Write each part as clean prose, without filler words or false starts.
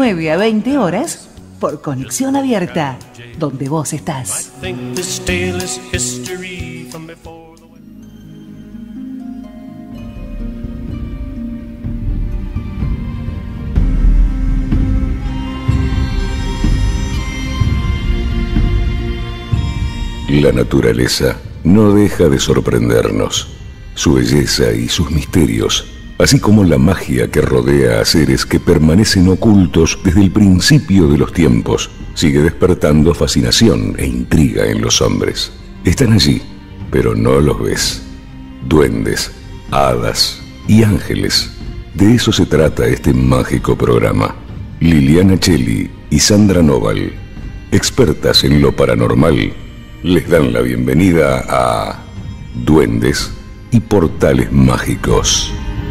9 a 20 horas por Conexión Abierta, donde vos estás. La naturaleza no deja de sorprendernos. Su belleza y sus misterios, así como la magia que rodea a seres que permanecen ocultos desde el principio de los tiempos, sigue despertando fascinación e intriga en los hombres. Están allí, pero no los ves. Duendes, hadas y ángeles. De eso se trata este mágico programa. Liliana Cheli y Sandra Noval, expertas en lo paranormal, les dan la bienvenida a Duendes y Portales Mágicos.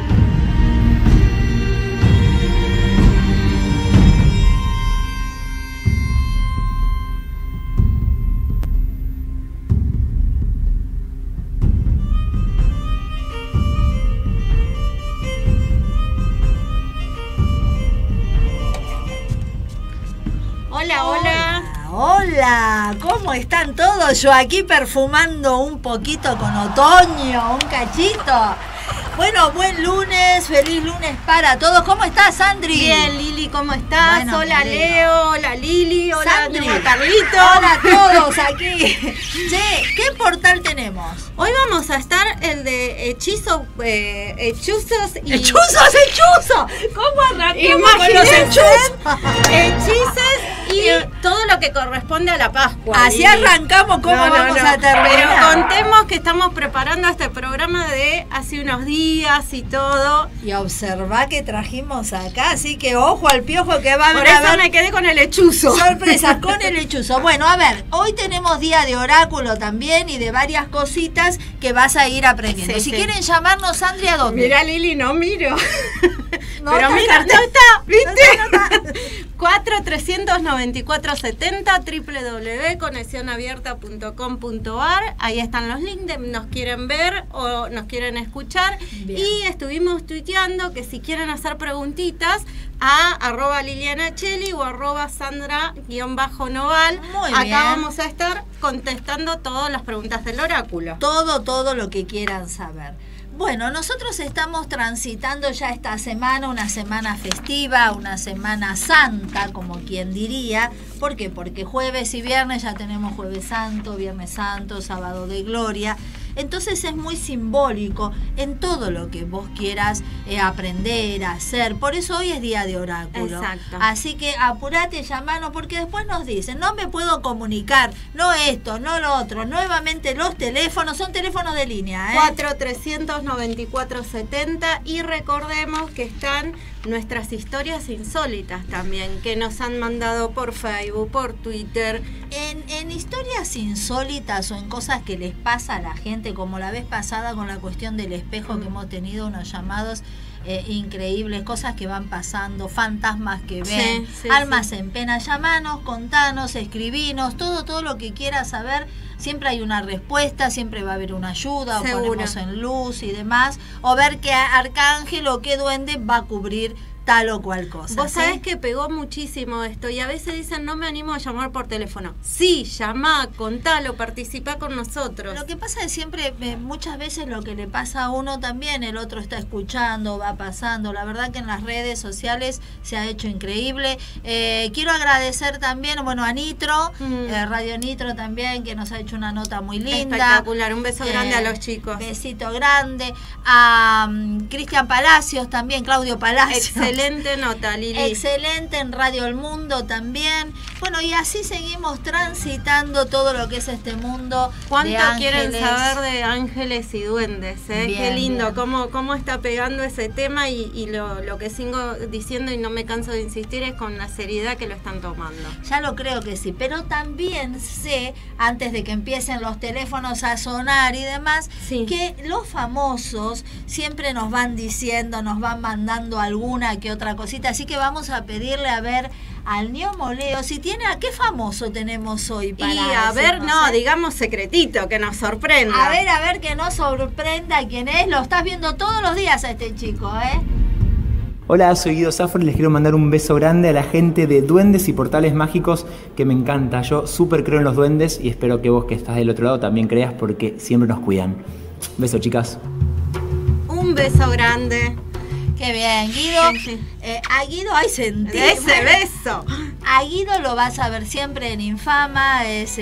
Hola, ¿cómo están todos? Yo aquí perfumando un poquito con otoño, un cachito. Bueno, buen lunes, feliz lunes para todos. ¿Cómo estás, Sandri? Bien, Lili, ¿cómo estás? Bueno, hola, Leo, hola, Lili, hola, Sandri. Carlito. Hola a todos aquí. Che, ¿qué portal tenemos? Hoy vamos a estar el de hechizos y... ¡Hechuzos! ¿Cómo arrancamos con los hechuzos? Hechizos y todo lo que corresponde a la Pascua. Así arrancamos, ¿cómo vamos a terminar? Pero contemos que estamos preparando este programa de hace unos días y todo. Y observá que trajimos acá, así que ojo al piojo que va a haber. Por eso me quedé con el hechuzo. Sorpresas con el hechuzo. Bueno, a ver, hoy tenemos día de oráculo también y de varias cositas que vas a ir aprendiendo. Sí, si quieren llamarnos, Sandri, ¿a dónde? Mira, Lili, no miro. No, pero mira, no está, ¿viste? 4-394-70 www.conexionabierta.com.ar. Ahí están los links, nos quieren ver o nos quieren escuchar. Bien. Y estuvimos tuiteando que si quieren hacer preguntitas a @Liliana Cheli o @Sandra_Noval. Acá vamos a estar contestando todas las preguntas del oráculo. Todo lo que quieran saber. Bueno, nosotros estamos transitando ya esta semana, una semana festiva, una semana santa, como quien diría. ¿Por qué? Porque jueves y viernes ya tenemos Jueves Santo, Viernes Santo, Sábado de Gloria. Entonces es muy simbólico en todo lo que vos quieras aprender, hacer. Por eso hoy es día de oráculo. Exacto. Así que apurate, llamanos, porque después nos dicen, no me puedo comunicar, no esto, no lo otro. Nuevamente los teléfonos, son teléfonos de línea. 4-394-70 y recordemos que están nuestras historias insólitas también, que nos han mandado por Facebook, por Twitter. En historias insólitas o en cosas que les pasa a la gente, como la vez pasada con la cuestión del espejo, que hemos tenido unos llamados increíbles, cosas que van pasando, fantasmas que ven, almas en pena. Llamanos, contanos, escribinos, todo lo que quieras saber. Siempre hay una respuesta, siempre va a haber una ayuda, o ponemos en luz y demás, o ver qué arcángel o qué duende va a cubrir tal o cual cosa. Vos sabés que pegó muchísimo esto y a veces dicen no me animo a llamar por teléfono. Sí, llamá, contalo, participá con nosotros. Lo que pasa es siempre, muchas veces lo que le pasa a uno también, el otro está escuchando, va pasando. La verdad que en las redes sociales se ha hecho increíble. Quiero agradecer también, a Nitro, Radio Nitro también, que nos ha hecho una nota muy linda. Espectacular, un beso grande a los chicos. Besito grande. A Cristian Palacios también, Claudio Palacios. Excelente nota, Lili. Excelente, en Radio El Mundo también. Bueno, y así seguimos transitando todo lo que es este mundo. ¿Cuánto quieren saber de ángeles y duendes? Bien, qué lindo, cómo está pegando ese tema y lo que sigo diciendo y no me canso de insistir es con la seriedad que lo están tomando. Ya lo creo que sí, pero también sé, antes de que empiecen los teléfonos a sonar y demás, que los famosos siempre nos van diciendo, nos van mandando alguna que otra cosita, así que vamos a pedirle a ver al Gnomo Leo si tiene a qué famoso tenemos hoy para y a ver, digamos secretito, que nos sorprenda. A ver que nos sorprenda quién es. Lo estás viendo todos los días a este chico, Hola, soy Guido Zafra y les quiero mandar un beso grande a la gente de Duendes y Portales Mágicos, que me encanta. Yo súper creo en los duendes y espero que vos que estás del otro lado también creas, porque siempre nos cuidan. Beso, chicas. Un beso grande. Qué bien, Guido. Sí. A Guido hay sentido. Ese beso. A Guido lo vas a ver siempre en Infama, es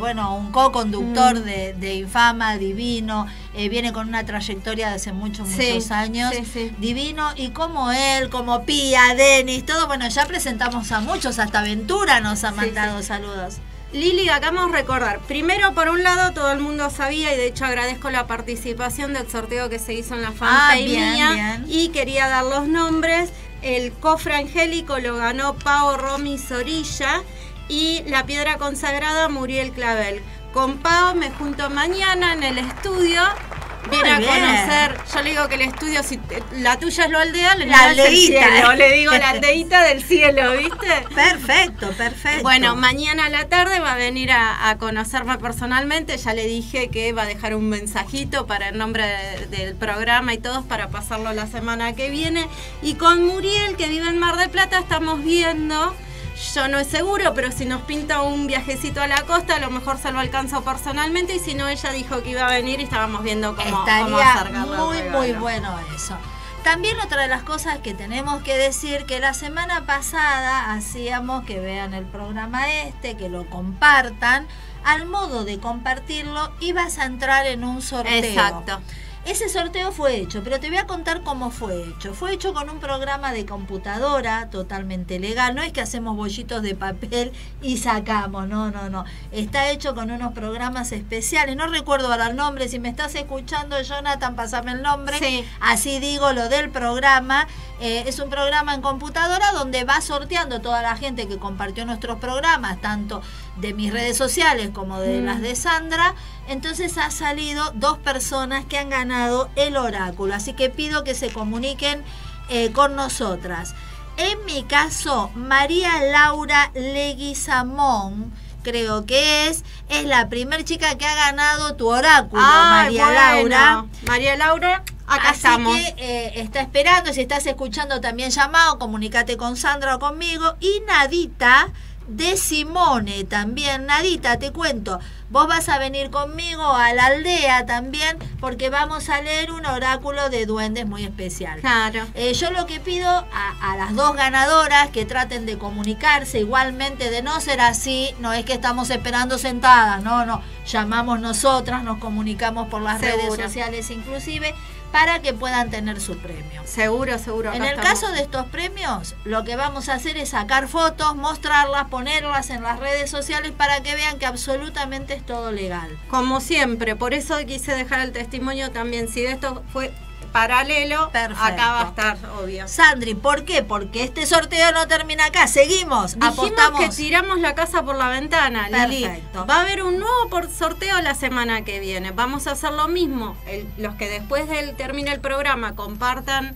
un co-conductor de Infama, divino, viene con una trayectoria de hace muchos años, divino, y como él, como Pía, Denis, todo, bueno, ya presentamos a muchos, hasta Ventura nos ha mandado saludos. Lili, acabamos de recordar, primero por un lado todo el mundo sabía, y de hecho agradezco la participación del sorteo que se hizo en la fanpage mía, y quería dar los nombres. El cofre angélico lo ganó Pao Romy Zorilla, y la piedra consagrada Muriel Clavel. Con Pao me junto mañana en el estudio. Viene a conocer, yo le digo que el estudio, si la tuya es la aldea, la aldeíta, le digo la aldeíta del cielo, ¿viste? Perfecto. Bueno, mañana a la tarde va a venir a conocerme personalmente, ya le dije que va a dejar un mensajito para el nombre del programa y todos para pasarlo la semana que viene. Y con Muriel, que vive en Mar del Plata, estamos viendo... Yo no es seguro, pero si nos pinta un viajecito a la costa, a lo mejor se lo alcanzo personalmente, y si no, ella dijo que iba a venir y estábamos viendo cómo acercarlo. Muy bueno eso. También otra de las cosas que tenemos que decir, que la semana pasada hacíamos que vean el programa que lo compartan. Al modo de compartirlo, ibas a entrar en un sorteo. Exacto. Ese sorteo fue hecho, pero te voy a contar cómo fue hecho. Fue hecho con un programa de computadora totalmente legal. No es que hacemos bollitos de papel y sacamos, no. Está hecho con unos programas especiales. No recuerdo ahora el nombre. Si me estás escuchando, Jonathan, pasame el nombre. Sí. Así digo lo del programa. Es un programa en computadora donde va sorteando toda la gente que compartió nuestros programas, tanto de mis redes sociales como de las de Sandra. Entonces ha salido 2 personas que han ganado el oráculo, así que pido que se comuniquen con nosotras. En mi caso, María Laura Leguizamón, creo que es la primer chica que ha ganado tu oráculo, Laura. María Laura, acá así estamos. Que está esperando, si estás escuchando también llamado, comunícate con Sandra o conmigo. Y Nadita de Simone también. Nadita, te cuento, vos vas a venir conmigo a la aldea también, porque vamos a leer un oráculo de duendes muy especial. Claro. Yo lo que pido a las 2 ganadoras que traten de comunicarse igualmente. De no ser así, no es que estamos esperando sentadas, no, llamamos nosotras, nos comunicamos por las redes sociales inclusive, para que puedan tener su premio. Seguro. En el caso de estos premios, lo que vamos a hacer es sacar fotos, mostrarlas, ponerlas en las redes sociales para que vean que absolutamente es todo legal. Como siempre, por eso quise dejar el testimonio también. Si de esto fue paralelo, perfecto, acá va a estar, obvio. Sandri, ¿por qué? Porque este sorteo no termina acá. Seguimos, apostamos. Que tiramos la casa por la ventana, Lili. Perfecto. Va a haber un nuevo sorteo la semana que viene. Vamos a hacer lo mismo. Los que después de termine el programa compartan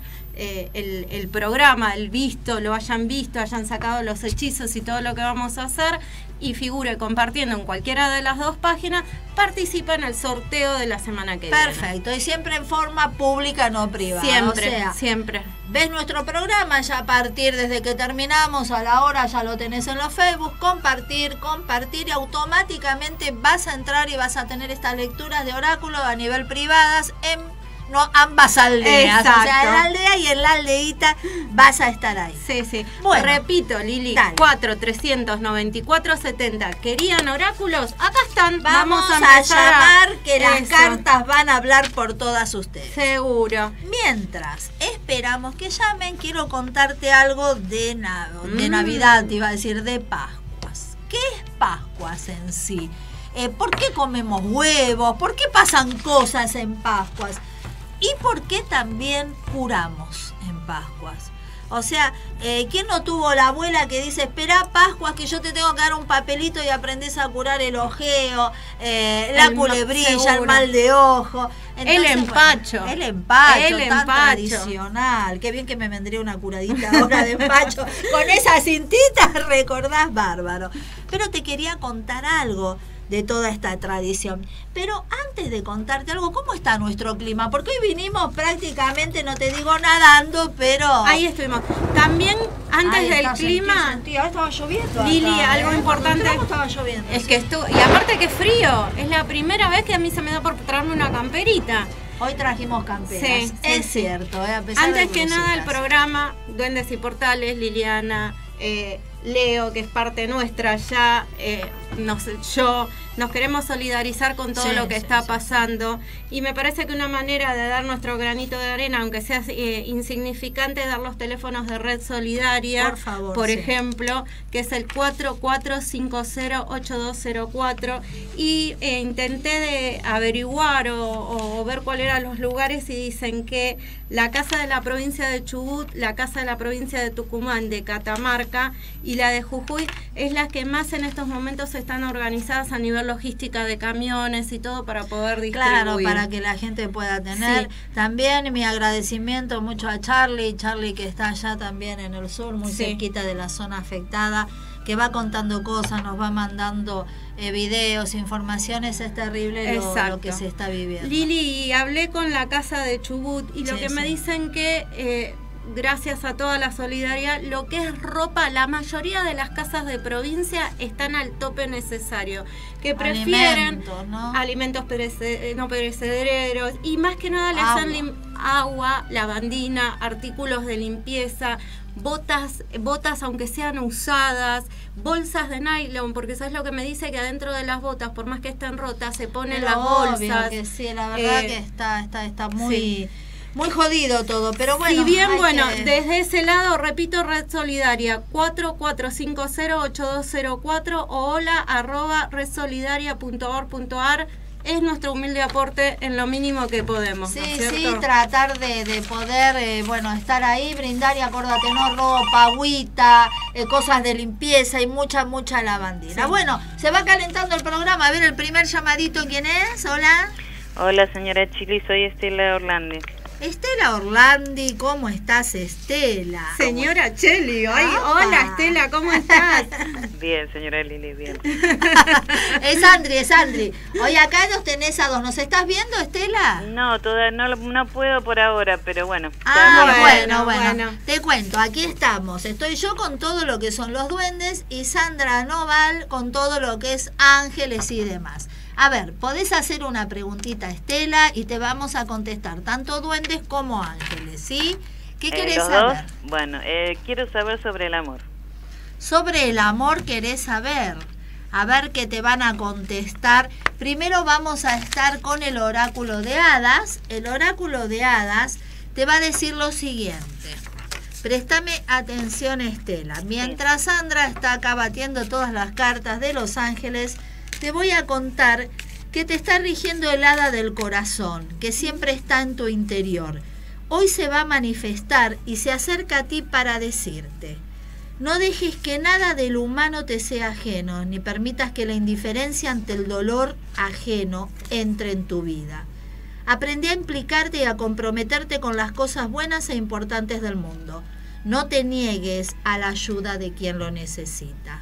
el programa, el visto, lo hayan visto, hayan sacado los hechizos y todo lo que vamos a hacer, y figure compartiendo en cualquiera de las 2 páginas, participa en el sorteo de la semana que viene. Perfecto, y siempre en forma pública, no privada. Siempre. Ves nuestro programa ya a partir desde que terminamos, a la hora ya lo tenés en los Facebook, compartir, y automáticamente vas a entrar y vas a tener estas lecturas de oráculo a nivel privadas en ambas aldeas. Exacto. O sea, en la aldea y en la aldeíta vas a estar ahí. Sí. Bueno, repito, Lili, 4-394-70. ¿Querían oráculos? Acá están. Vamos a llamar que las cartas van a hablar por todas ustedes. Seguro. Mientras esperamos que llamen, quiero contarte algo de Navidad, te iba a decir, de Pascuas. ¿Qué es Pascuas en sí? ¿Por qué comemos huevos? ¿Por qué pasan cosas en Pascuas? ¿Y por qué también curamos en Pascuas? O sea, ¿quién no tuvo la abuela que dice, espera Pascuas que yo te tengo que dar un papelito y aprendes a curar el ojeo, la culebrilla, el mal de ojo? Entonces, el empacho. Bueno, el empacho tan tradicional. Qué bien que me vendría una curadita ahora de empacho. Con esa cintita recordás bárbaro. Pero te quería contar algo. de toda esta tradición. Pero antes de contarte algo, ¿cómo está nuestro clima? Porque hoy vinimos prácticamente, no te digo nadando, pero... Ahí estuvimos. También, antes del clima... Estaba lloviendo. Lili, acá, algo importante estaba lloviendo. Es que estuvo... Y aparte que frío. Es la primera vez que a mí se me da por traerme una camperita. Hoy trajimos camperas. Sí, es cierto. A pesar antes de que nada, el programa Duendes y Portales, Liliana... Leo, que es parte nuestra ya, nos queremos solidarizar con todo lo que está pasando, y me parece que una manera de dar nuestro granito de arena, aunque sea insignificante, es dar los teléfonos de Red Solidaria, por favor, por ejemplo, que es el 44508204, y intenté de averiguar o ver cuáles eran los lugares, y dicen que la Casa de la Provincia de Chubut, la Casa de la Provincia de Tucumán, de Catamarca y la de Jujuy es la que más en estos momentos están organizadas a nivel logística de camiones y todo para poder distribuir. Claro, para que la gente pueda tener. También mi agradecimiento mucho a Charlie que está allá también en el sur, muy cerquita de la zona afectada, que va contando cosas, nos va mandando videos, informaciones. Es terrible lo que se está viviendo. Lili, hablé con la Casa de Chubut y lo que me dicen que gracias a toda la solidaridad, lo que es ropa, la mayoría de las casas de provincia están al tope necesario, que prefieren alimentos no perecederos, y más que nada les dan agua, lavandina, artículos de limpieza, botas aunque sean usadas, bolsas de nylon, porque sabes lo que me dice, que adentro de las botas, por más que estén rotas, se ponen las bolsas. Que sí, la verdad que está muy... Muy jodido todo, pero bueno. Si bien, desde ese lado, repito, Red Solidaria, 44508204 o hola@redsolidaria.org.ar es nuestro humilde aporte en lo mínimo que podemos. Sí, ¿no es cierto? Tratar de poder, estar ahí, brindar, y acordate, no ropa, agüita, cosas de limpieza y mucha lavandina. Sí. Bueno, se va calentando el programa. A ver, el primer llamadito, ¿quién es? Hola. Hola, señora Chili, soy Estela Orlandi. Estela Orlandi, ¿cómo estás, Estela? Señora Cheli, hola Estela, ¿cómo estás? Bien, señora Lili, bien. Es Andri. Hoy acá nos tenés a dos. ¿Nos estás viendo, Estela? No, todavía no puedo por ahora, pero bueno. Bueno. Te cuento, aquí estamos. Estoy yo con todo lo que son los duendes y Sandra Noval con todo lo que es ángeles y demás. A ver, podés hacer una preguntita, Estela, y te vamos a contestar tanto duendes como ángeles, ¿sí? ¿Qué querés saber? Bueno, quiero saber sobre el amor. Sobre el amor querés saber. A ver qué te van a contestar. Primero vamos a estar con el oráculo de hadas. El oráculo de hadas te va a decir lo siguiente. Préstame atención, Estela. Mientras Sandra está acá batiendo todas las cartas de los ángeles, te voy a contar que te está rigiendo el hada del corazón, que siempre está en tu interior. Hoy se va a manifestar y se acerca a ti para decirte: no dejes que nada del humano te sea ajeno, ni permitas que la indiferencia ante el dolor ajeno entre en tu vida. Aprendí a implicarte y a comprometerte con las cosas buenas e importantes del mundo. No te niegues a la ayuda de quien lo necesita.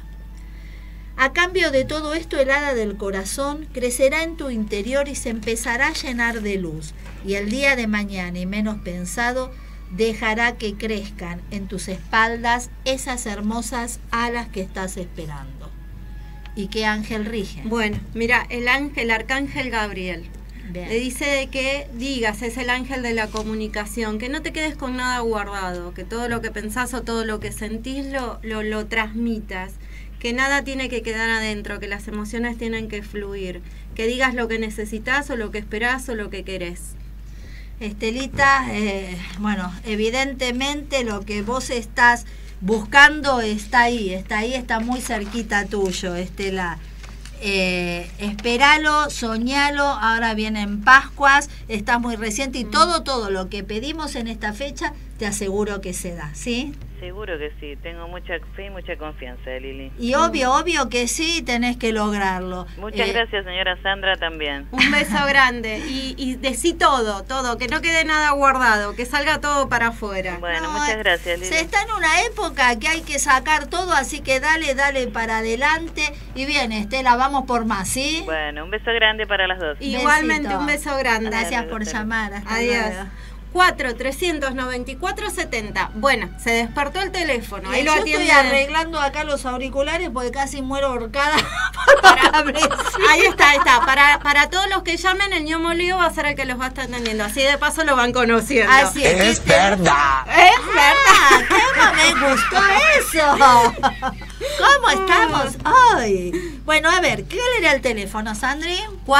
A cambio de todo esto, el hada del corazón crecerá en tu interior y se empezará a llenar de luz. Y el día de mañana, y menos pensado, dejará que crezcan en tus espaldas esas hermosas alas que estás esperando. ¿Y qué ángel rige? Bueno, mira, el arcángel Gabriel. Bien. Le dice de que digas, es el ángel de la comunicación, que no te quedes con nada guardado, que todo lo que pensás o todo lo que sentís lo transmitas. Que nada tiene que quedar adentro, que las emociones tienen que fluir, que digas lo que necesitas o lo que esperás o lo que querés. Estelita, evidentemente lo que vos estás buscando está ahí, está muy cerquita tuyo, Estela. Esperalo, soñalo, ahora vienen Pascuas, estás muy reciente y todo lo que pedimos en esta fecha te aseguro que se da, ¿sí? Seguro que sí, tengo mucha fe y mucha confianza, Lili. Y obvio que sí, tenés que lograrlo. Muchas gracias, señora Sandra, también. Un beso grande. Y decí todo, que no quede nada guardado, que salga todo para afuera. Bueno, muchas gracias, Lili. Se está en una época que hay que sacar todo, así que dale para adelante. Y bien, Estela, vamos por más, ¿sí? Bueno, un beso grande para las dos. Igualmente, Besito. un beso grande. Gracias por llamar. Hasta Adiós. luego. 4-394-70. Bueno, se despertó el teléfono. Ahí lo yo atiende. estoy arreglando acá los auriculares porque casi muero ahorcada por la cabeza. Ahí está. Para todos los que llamen, el ñomo Lío va a ser el que los va a estar atendiendo. Así de paso lo van conociendo. Así Es verdad. Es verdad. ¿Cómo me gustó eso? ¿Cómo estamos hoy? Bueno, a ver, ¿qué era el teléfono, Sandri?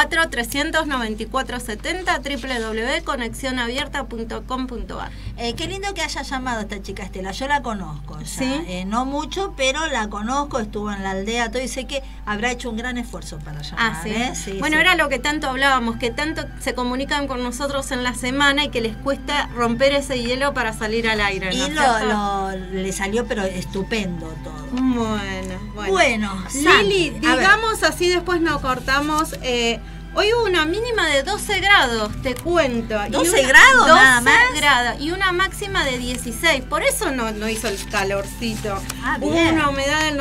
4-394-70 www.conexionabierta.com.ar. Qué lindo que haya llamado esta chica Estela, yo la conozco ya. ¿Sí? No mucho, pero la conozco, estuvo en la aldea, todo, y sé que habrá hecho un gran esfuerzo para llamar. ¿Sí? Sí, Bueno, sí. era lo que tanto hablábamos, que tanto se comunican con nosotros en la semana y que les cuesta romper ese hielo para salir al aire, ¿no? Y es cierto? le salió pero estupendo todo. Bueno, Sandri, Lili, a ver. digamos así, después nos cortamos. Hoy hubo una mínima de 12 grados, te cuento. 12 grados nada más. 12 grados y una máxima de 16. Por eso no hizo el calorcito. Hubo bien. una humedad del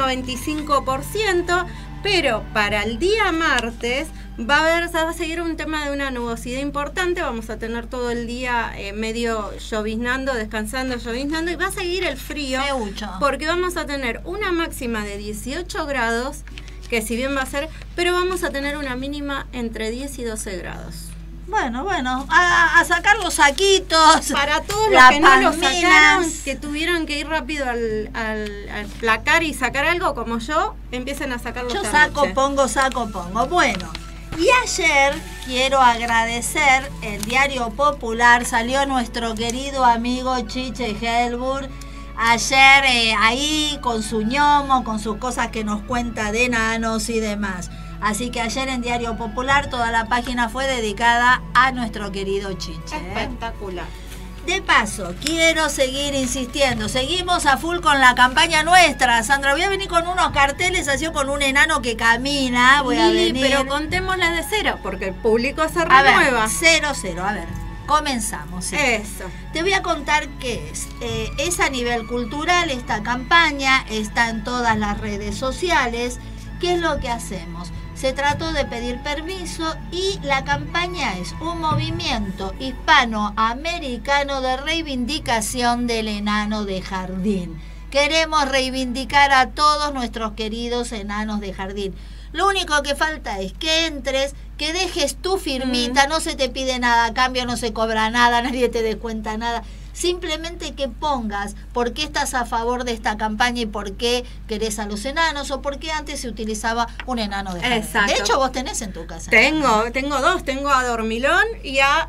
95%, pero para el día martes va a seguir un tema de una nubosidad importante. Vamos a tener todo el día medio lloviznando, descansando, lloviznando, y va a seguir el frío. Feucho. Porque Porque vamos a tener una máxima de 18 grados, que si bien va a ser, pero vamos a tener una mínima entre 10 y 12 grados. Bueno, a sacar los saquitos. Para todos los las que no lo palmeras. sacaron, que tuvieron que ir rápido al placar y sacar algo, como yo, empiecen a sacarlo. Yo esta saco, noche. pongo. Bueno, y ayer quiero agradecer, el Diario Popular, salió nuestro querido amigo Chiche Helburg. Ayer ahí con su ñomo, con sus cosas que nos cuenta de enanos y demás. Así que ayer en Diario Popular toda la página fue dedicada a nuestro querido Chiche. Espectacular. De paso, quiero seguir insistiendo. Seguimos a full con la campaña nuestra. Sandra, voy a venir con unos carteles así con un enano que camina. Voy a Lili, venir. pero contémosla de cero, porque el público se A ver, renueva. 0-0. A ver, comenzamos. ¿sí? Eso. Te voy a contar qué es. Es a nivel cultural esta campaña, está en todas las redes sociales. ¿Qué es lo que hacemos? Se trató de pedir permiso y la campaña es un movimiento hispanoamericano de reivindicación del enano de jardín. Queremos reivindicar a todos nuestros queridos enanos de jardín. Lo único que falta es que entres, que dejes tu firmita, no se te pide nada a cambio, no se cobra nada, nadie te descuenta nada. Simplemente que pongas por qué estás a favor de esta campaña y por qué querés a los enanos o por qué antes se utilizaba un enano de jardín. Exacto. De hecho, vos tenés en tu casa. Tengo dos, tengo a Dormilón y a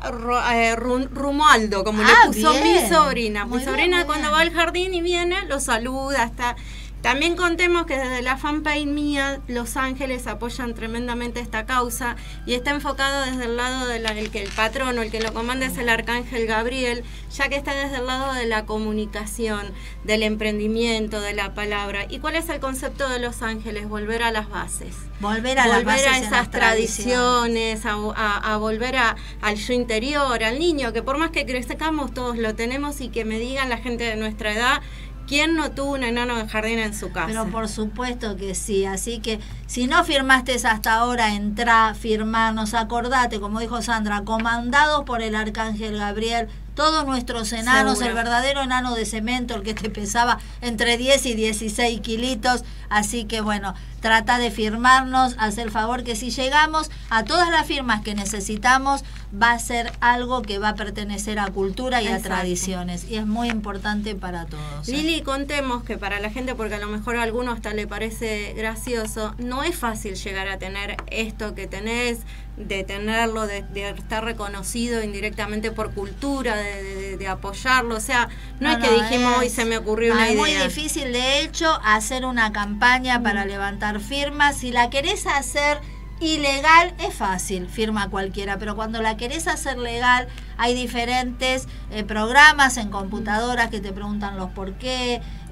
Romualdo, como le puso bien. mi sobrina. Muy Mi bien, sobrina muy cuando bien. va al jardín y viene, lo saluda, está... También contemos que desde la fanpage mía, Los Ángeles apoyan tremendamente esta causa y está enfocado desde el lado del que el patrono, el que lo comanda es el Arcángel Gabriel, ya que está desde el lado de la comunicación, del emprendimiento, de la palabra. ¿Y cuál es el concepto de Los Ángeles? Volver a las bases. Volver a las bases, en esas las tradiciones, a volver al yo interior, al niño, que por más que crezcamos todos lo tenemos, y que me digan la gente de nuestra edad, ¿quién no tuvo un enano de jardín en su casa? Pero por supuesto que sí, así que si no firmaste hasta ahora, entrá, firmanos, acordate, como dijo Sandra, comandados por el Arcángel Gabriel, todos nuestros enanos, Seguro. el verdadero enano de cemento, el que te pesaba entre 10 y 16 kilitos, así que bueno, trata de firmarnos, haz el favor que si llegamos a todas las firmas que necesitamos, va a ser algo que va a pertenecer a cultura y Exacto. a tradiciones, y es muy importante para todos. Lili, contemos que para la gente, porque a lo mejor a alguno hasta le parece gracioso, no es fácil llegar a tener esto que tenés, de tenerlo, de estar reconocido indirectamente por cultura, de apoyarlo. O sea, no es que dijimos hoy se me ocurrió una Es idea. muy difícil, de hecho, hacer una campaña para levantar firmas. Si la querés hacer ilegal, es fácil, firma cualquiera, pero cuando la querés hacer legal, hay diferentes programas en computadoras que te preguntan los por qué,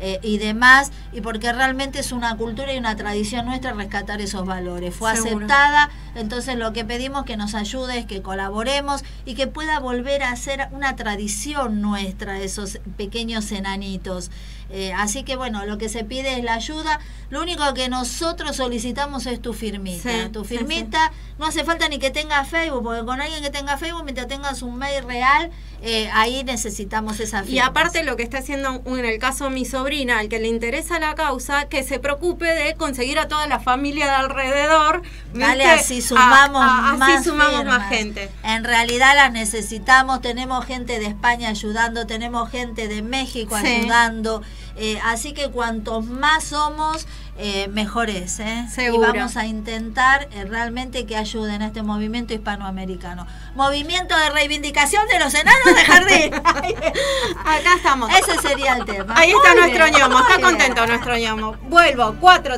y demás, y porque realmente es una cultura y una tradición nuestra rescatar esos valores. Fue aceptada, entonces lo que pedimos que nos ayude es que colaboremos y que pueda volver a ser una tradición nuestra esos pequeños enanitos. Así que bueno, lo que se pide es la ayuda. Lo único que nosotros solicitamos es tu firmita. Tu firmita, no hace falta ni que tenga Facebook, porque con alguien que tenga Facebook, mientras tengas un mail real, ahí necesitamos esa firma. Y aparte lo que está haciendo en el caso de mi sobrina, al que le interesa la causa, que se preocupe de conseguir a toda la familia de alrededor. Dale, así sumamos más gente. En realidad las necesitamos, tenemos gente de España ayudando, tenemos gente de México ayudando. Así que cuantos más somos, mejor es. Seguro. Y vamos a intentar realmente que ayuden a este movimiento hispanoamericano. Movimiento de reivindicación de los enanos de jardín. Acá estamos. Ese sería el tema. Ahí está nuestro bien, ñomo, está bien. contento nuestro ñomo. Vuelvo,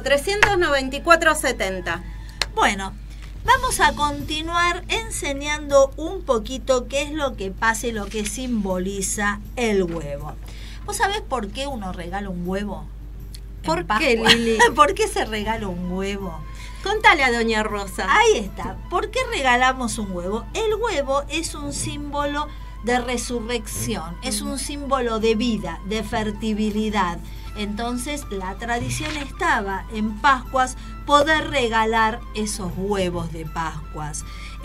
4-394-70. Bueno, vamos a continuar enseñando un poquito qué es lo que pasa y lo que simboliza el huevo. ¿Vos sabés por qué uno regala un huevo? ¿Por qué, Lili? ¿Por qué se regala un huevo? Contale a doña Rosa. Ahí está. ¿Por qué regalamos un huevo? El huevo es un símbolo de resurrección, es un símbolo de vida, de fertilidad. Entonces la tradición estaba en Pascuas poder regalar esos huevos de Pascuas.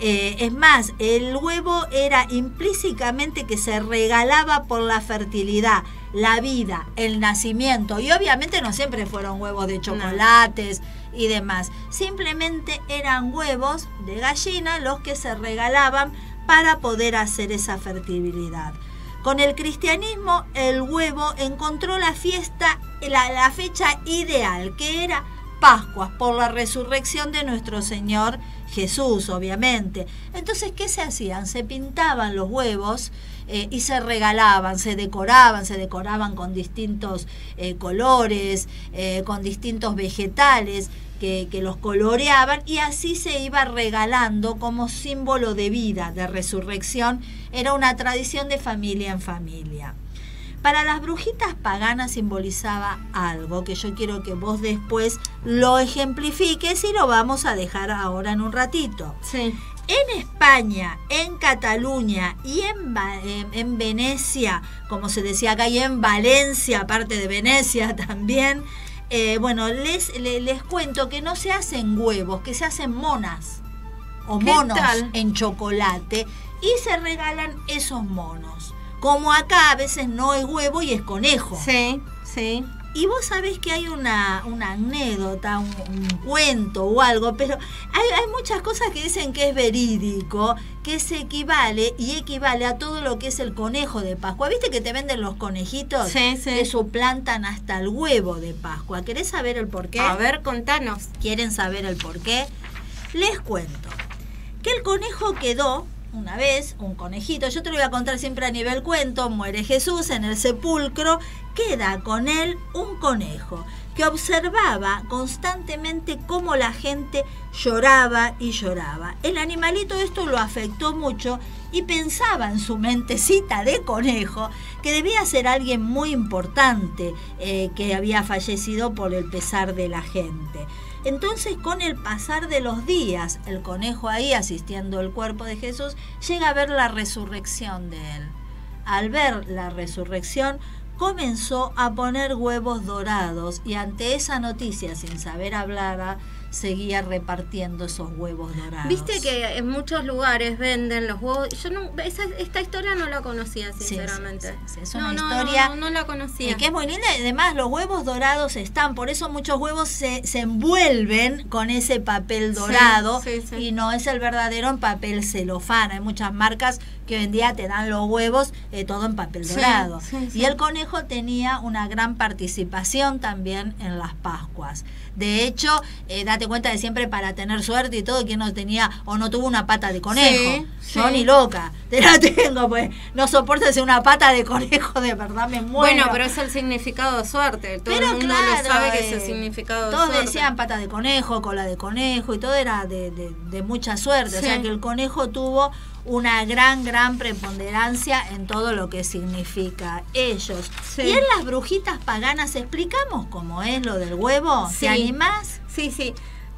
Es más, el huevo era implícitamente que se regalaba por la fertilidad, la vida, el nacimiento. Y obviamente no siempre fueron huevos de chocolates y demás. Simplemente eran huevos de gallina los que se regalaban para poder hacer esa fertilidad. Con el cristianismo, el huevo encontró la fiesta, la fecha ideal, que era Pascuas, por la resurrección de nuestro Señor Jesús, obviamente. Entonces, ¿qué se hacían? Se pintaban los huevos y se regalaban, se decoraban con distintos colores, con distintos vegetales que los coloreaban, y así se iba regalando como símbolo de vida, de resurrección. Era una tradición de familia en familia. Para las brujitas paganas simbolizaba algo que yo quiero que vos después lo ejemplifiques, y lo vamos a dejar ahora en un ratito. Sí. En España, en Cataluña y en Venecia, como se decía acá, y en Valencia, aparte de Venecia también, bueno, les cuento que no se hacen huevos, que se hacen monas o monos en chocolate, y se regalan esos monos. Como acá a veces no es huevo y es conejo. Sí, sí. Y vos sabés que hay una anécdota, un cuento o algo, pero hay muchas cosas que dicen que es verídico, que se equivale a todo lo que es el conejo de Pascua. ¿Viste que te venden los conejitos? Sí, sí. Que suplantan hasta el huevo de Pascua. ¿Querés saber el por qué? A ver, contanos. ¿Quieren saber el por qué? Les cuento que el conejo quedó una vez, un conejito, yo te lo voy a contar siempre a nivel cuento. Muere Jesús, en el sepulcro queda con él un conejo que observaba constantemente cómo la gente lloraba y lloraba. El animalito esto lo afectó mucho y pensaba en su mentecita de conejo que debía ser alguien muy importante, que había fallecido por el pesar de la gente. Entonces, con el pasar de los días, el conejo ahí asistiendo al cuerpo de Jesús llega a ver la resurrección de él. Al ver la resurrección, comenzó a poner huevos dorados, y ante esa noticia, sin saber hablar, seguía repartiendo esos huevos dorados. Viste que en muchos lugares venden los huevos. Yo esta historia no la conocía, sinceramente. Sí. Es una historia no la conocía. Que es muy linda, y además los huevos dorados están, por eso muchos huevos se envuelven con ese papel dorado, sí. Y no es el verdadero en papel celofán. Hay muchas marcas que hoy en día te dan los huevos todo en papel dorado. Sí. Y el conejo tenía una gran participación también en las Pascuas. De hecho, date cuenta de siempre para tener suerte y todo, quien no tenía o no tuvo una pata de conejo. Sí, Yo ni loca, te la tengo, pues no soporto hacer una pata de conejo, de verdad me muero. Bueno, pero es el significado de suerte. Todo el mundo lo sabe que es el significado de suerte. Todos decían pata de conejo, cola de conejo, y todo era de mucha suerte. O sea que el conejo tuvo una gran preponderancia en todo lo que significa ellos. Sí. Y en las brujitas paganas, ¿explicamos cómo es lo del huevo? Sí. ¿Te animás? Sí.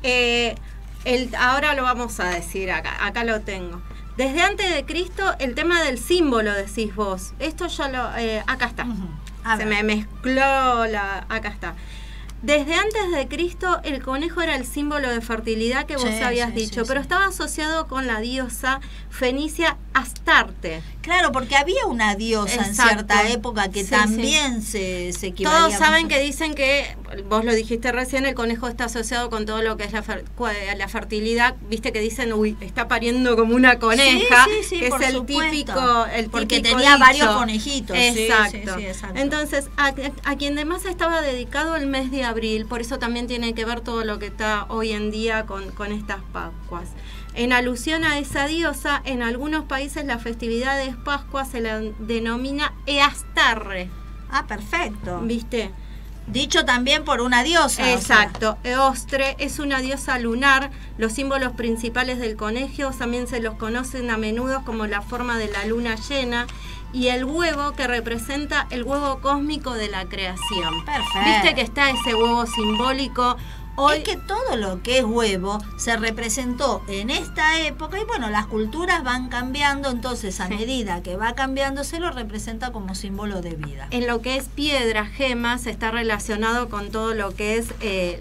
Ahora lo vamos a decir acá lo tengo. Desde antes de Cristo, el tema del símbolo, decís vos. Esto ya lo... acá está. Se me mezcló acá está. Desde antes de Cristo, el conejo era el símbolo de fertilidad que vos habías dicho, pero estaba asociado con la diosa fenicia Astarte. Claro, porque había una diosa en cierta época que también se equivalía. Todos saben que dicen que, vos lo dijiste recién, el conejo está asociado con todo lo que es la fertilidad. Viste que dicen, uy, está pariendo como una coneja, que es el típico porque tenía varios conejitos. Exacto. Sí, exacto. Entonces, a quien además estaba dedicado el mes de abril, por eso también tiene que ver todo lo que está hoy en día con estas Pascuas. En alusión a esa diosa, en algunos países la festividad de Pascua se la denomina Eastarre. Ah, perfecto. ¿Viste? Dicho también por una diosa. Exacto. Eostre es una diosa lunar. Los símbolos principales del conejo también se los conocen a menudo como la forma de la luna llena y el huevo, que representa el huevo cósmico de la creación. Perfecto. ¿Viste que está ese huevo simbólico? Hoy, es que todo lo que es huevo se representó en esta época y bueno, las culturas van cambiando, entonces a medida que va cambiando se lo representa como símbolo de vida. En lo que es piedra, gemas, está relacionado con todo lo que es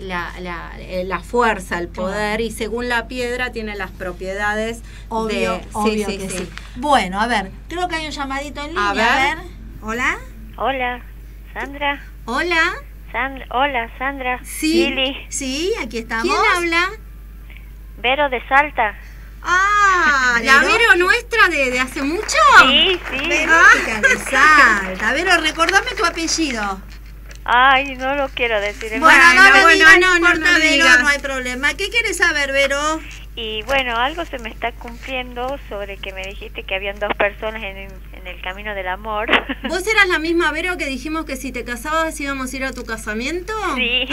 la fuerza, el poder, y según la piedra tiene las propiedades. Obvio que sí. Bueno, a ver, creo que hay un llamadito en línea. A ver. ¿Hola? Hola, Sandra. Hola. Hola, Sandra. Sí. Lili. Sí, aquí estamos. ¿Quién habla? Vero de Salta. Ah, ¿la Vero nuestra de hace mucho? Sí. Verónica de Salta. Vero, recordame tu apellido. Ay, no lo quiero decir. Bueno, no hay problema. ¿Qué quieres saber, Vero? Y bueno, algo se me está cumpliendo sobre que me dijiste que habían dos personas en el camino del amor. ¿Vos eras la misma Vero que dijimos que si te casabas íbamos a ir a tu casamiento? Sí.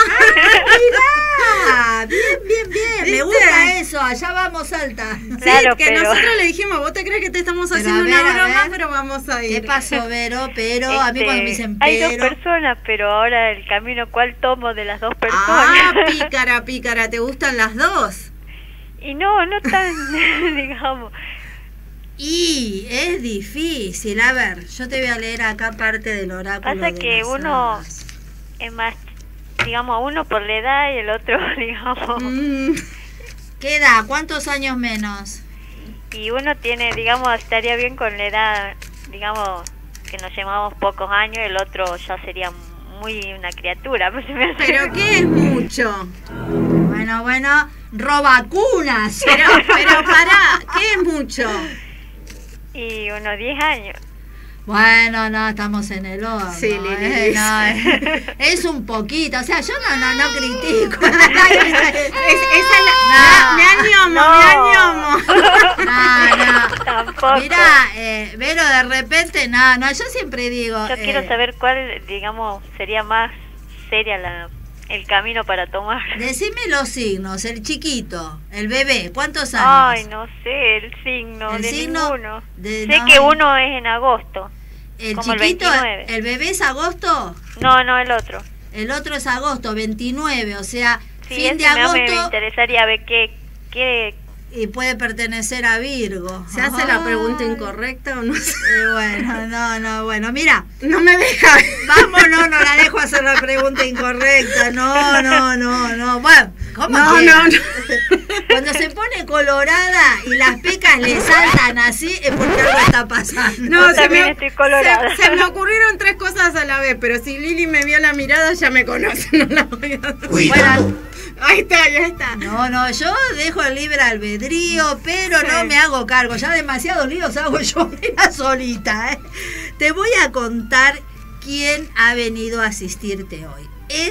¡Ah! Bien. Me gusta eso. Allá vamos, Salta. Claro, sí, que nosotros le dijimos, vos te crees que te estamos haciendo una broma, pero vamos a ir. ¿Qué pasó, Vero? Pero a mí cuando me dicen hay dos personas, pero ahora el camino, ¿cuál tomo de las dos personas? Ah, pícara, ¿te gustan las dos? Y no tan, digamos. Y es difícil. A ver, yo te voy a leer acá parte del oráculo. Pasa que uno es más, digamos, uno por la edad y el otro, digamos. ¿Qué edad? ¿Cuántos años menos? Y uno tiene, digamos, estaría bien con la edad, digamos, que nos llevamos pocos años, el otro ya sería muy una criatura. ¿Pero qué es mucho? Bueno, robacunas. Pero pará, ¿qué es mucho? Y unos 10 años. Bueno, no, estamos en el horno. Sí, Lili. Es un poquito, o sea, yo no critico. Me animo. No, tampoco. Mirá, Vero, de repente, no, yo siempre digo... Yo quiero saber cuál, digamos, sería más seria el camino para tomar. Decime los signos, el chiquito, el bebé, ¿cuántos años? Ay, no sé, el signo de ninguno. Sé que uno es en agosto. ¿El como chiquito, el bebé es agosto? No, el otro. El otro es agosto, 29, o sea, sí, fin de agosto. Me interesaría ver qué y puede pertenecer a Virgo. ¿Se hace la pregunta incorrecta o no sé? Bueno, mira. No me deja. Vámonos, no la dejo hacer la pregunta incorrecta. No. Bueno, ¿cómo no? Cuando se pone colorada y las pecas le saltan así, es porque algo está pasando. No, también estoy colorada. Se me ocurrieron 3 cosas a la vez, pero si Lili me vio la mirada ya me conoce, no la voy a decir. Bueno, ahí está. No, yo dejo el libre albedrío, pero no me hago cargo. Ya demasiados líos hago yo solita. Te voy a contar quién ha venido a asistirte hoy. Es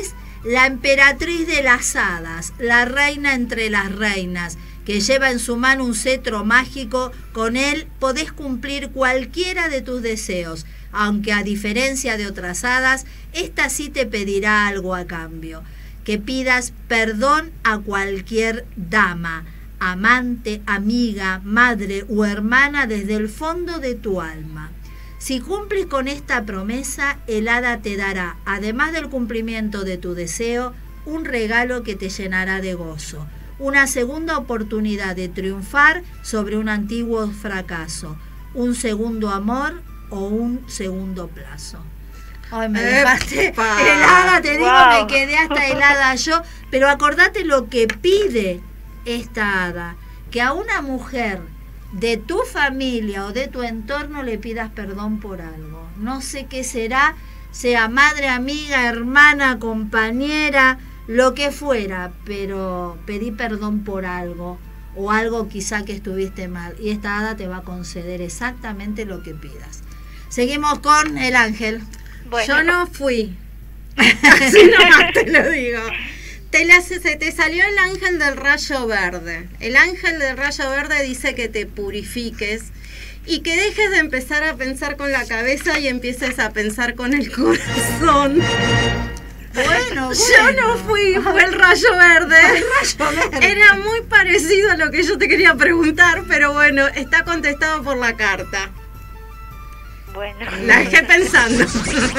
la emperatriz de las hadas, la reina entre las reinas, que lleva en su mano un cetro mágico. Con él podés cumplir cualquiera de tus deseos, aunque a diferencia de otras hadas, esta sí te pedirá algo a cambio: que pidas perdón a cualquier dama, amante, amiga, madre o hermana desde el fondo de tu alma. Si cumples con esta promesa, el hada te dará, además del cumplimiento de tu deseo, un regalo que te llenará de gozo, una segunda oportunidad de triunfar sobre un antiguo fracaso, un segundo amor o un segundo plazo. Ay, me dejaste helada, te digo, me quedé hasta helada yo, pero acordate lo que pide esta hada, que a una mujer de tu familia o de tu entorno le pidas perdón por algo. No sé qué será, sea madre, amiga, hermana, compañera, lo que fuera, pero pedí perdón por algo, o algo quizá que estuviste mal, y esta hada te va a conceder exactamente lo que pidas. Seguimos con el ángel. Bueno. Yo no fui. Así nomás te lo digo. Se te salió el ángel del rayo verde. El ángel del rayo verde dice que te purifiques y que dejes de empezar a pensar con la cabeza y empieces a pensar con el corazón. Bueno, yo no fui, fue el rayo verde. Era muy parecido a lo que yo te quería preguntar, pero bueno, está contestado por la carta. Bueno. La dejé pensando.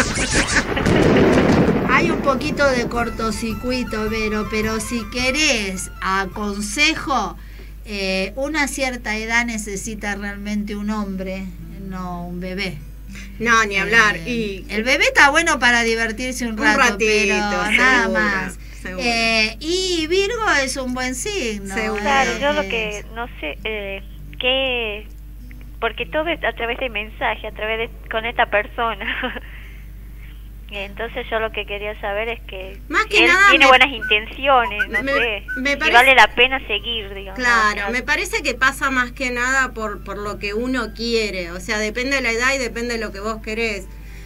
Hay un poquito de cortocircuito, Vero, pero si querés aconsejo, una cierta edad necesita realmente un hombre, no un bebé. No, ni hablar. El bebé está bueno para divertirse un ratito, pero nada más. Y Virgo es un buen signo. Claro, yo lo que no sé, qué, porque todo es a través de mensaje, con esta persona. Entonces yo lo que quería saber es que más si que él nada tiene buenas intenciones, no sé, si vale la pena seguir, digamos. Claro, me parece que pasa más que nada por lo que uno quiere, o sea, depende de la edad y depende de lo que vos querés.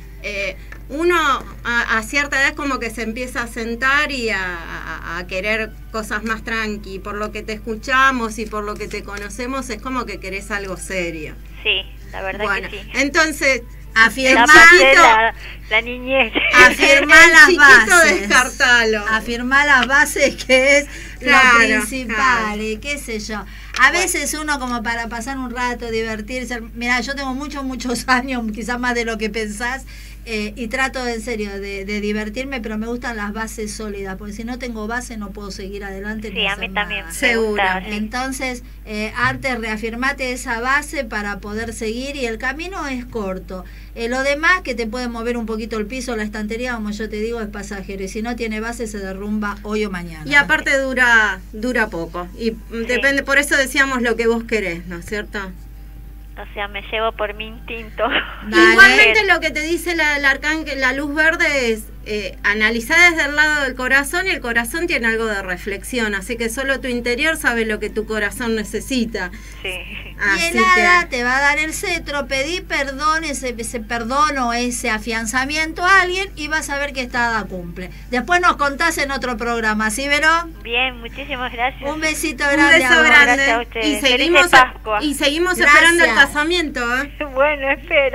Uno a cierta edad es como que se empieza a sentar y a querer cosas más tranqui. Por lo que te escuchamos y por lo que te conocemos es como que querés algo serio. Sí, la verdad que sí. Entonces, afirmá la niñez. Afirmá las bases. Descartalo. Afirmá las bases, que es claro, lo principal, claro. Y qué sé yo. A veces uno, como para pasar un rato, divertirse. Mirá, yo tengo muchos años, quizás más de lo que pensás, y trato en serio de divertirme, pero me gustan las bases sólidas, porque si no tengo base no puedo seguir adelante. Sí, a mí también. Seguro. Entonces, antes reafirmate esa base para poder seguir, y el camino es corto. Lo demás, que te puede mover un poquito el piso, la estantería, como yo te digo, es pasajero, y si no tiene base se derrumba hoy o mañana. Y aparte dura poco, y depende, por eso decíamos lo que vos querés, ¿no es cierto? O sea, me llevo por mi instinto. Igualmente lo que te dice el arcángel, la luz verde, es analizar desde el lado del corazón, y el corazón tiene algo de reflexión, así que solo tu interior sabe lo que tu corazón necesita. Sí. Y el hada te va a dar el cetro, pedí perdón, ese perdón o ese afianzamiento a alguien, y vas a ver que esta hada cumple. Después nos contás en otro programa, ¿sí, Vero? Bien, muchísimas gracias. Un besito grande. Un beso grande. Gracias a ustedes. Y seguimos esperando el casamiento, ¿eh? Bueno, espero.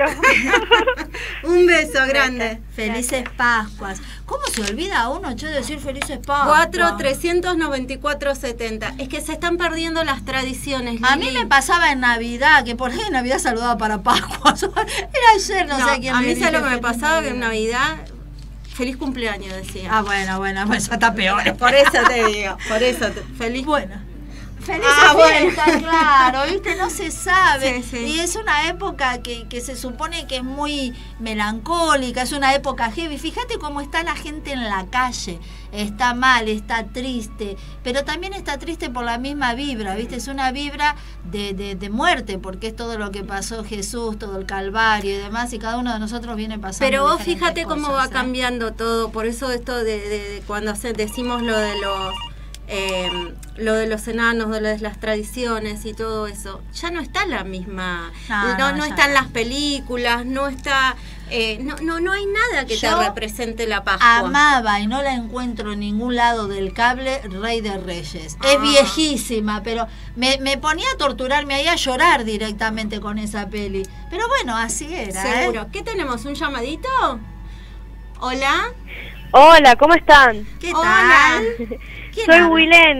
Un beso grande. Felices Pascuas. ¿Cómo se olvida uno, de decir felices Pascuas? 4-394-70. Es que se están perdiendo las tradiciones, Lili. A mí me pasaba en Navidad, que por ahí en Navidad saludaba para Pascuas. Era ayer, no sé quién. A mí sé lo que me pasaba, que en Navidad, feliz cumpleaños, decía. Ah, bueno, pues ya está peor. Por eso te digo, feliz. Bueno. Feliz fiesta, claro, ¿viste? No se sabe. Sí. Y es una época que se supone que es muy melancólica, es una época heavy. Fíjate cómo está la gente en la calle. Está mal, está triste, pero también está triste por la misma vibra, ¿viste? Es una vibra de muerte, porque es todo lo que pasó Jesús, todo el Calvario y demás, y cada uno de nosotros viene pasando. Pero vos fíjate cómo va cambiando todo, por eso esto de cuando decimos lo de los lo de los enanos, de las tradiciones y todo eso, ya no está la misma, no está en las películas, no está, no hay nada que te represente la Pascua. Amaba y no la encuentro en ningún lado del cable, Rey de Reyes. Es viejísima, pero me ponía a torturarme ahí, a llorar directamente con esa peli. Pero bueno, así era. Seguro. ¿Qué tenemos? ¿Un llamadito? ¿Hola? Hola, ¿cómo están? ¿Qué tal? Soy Wilén.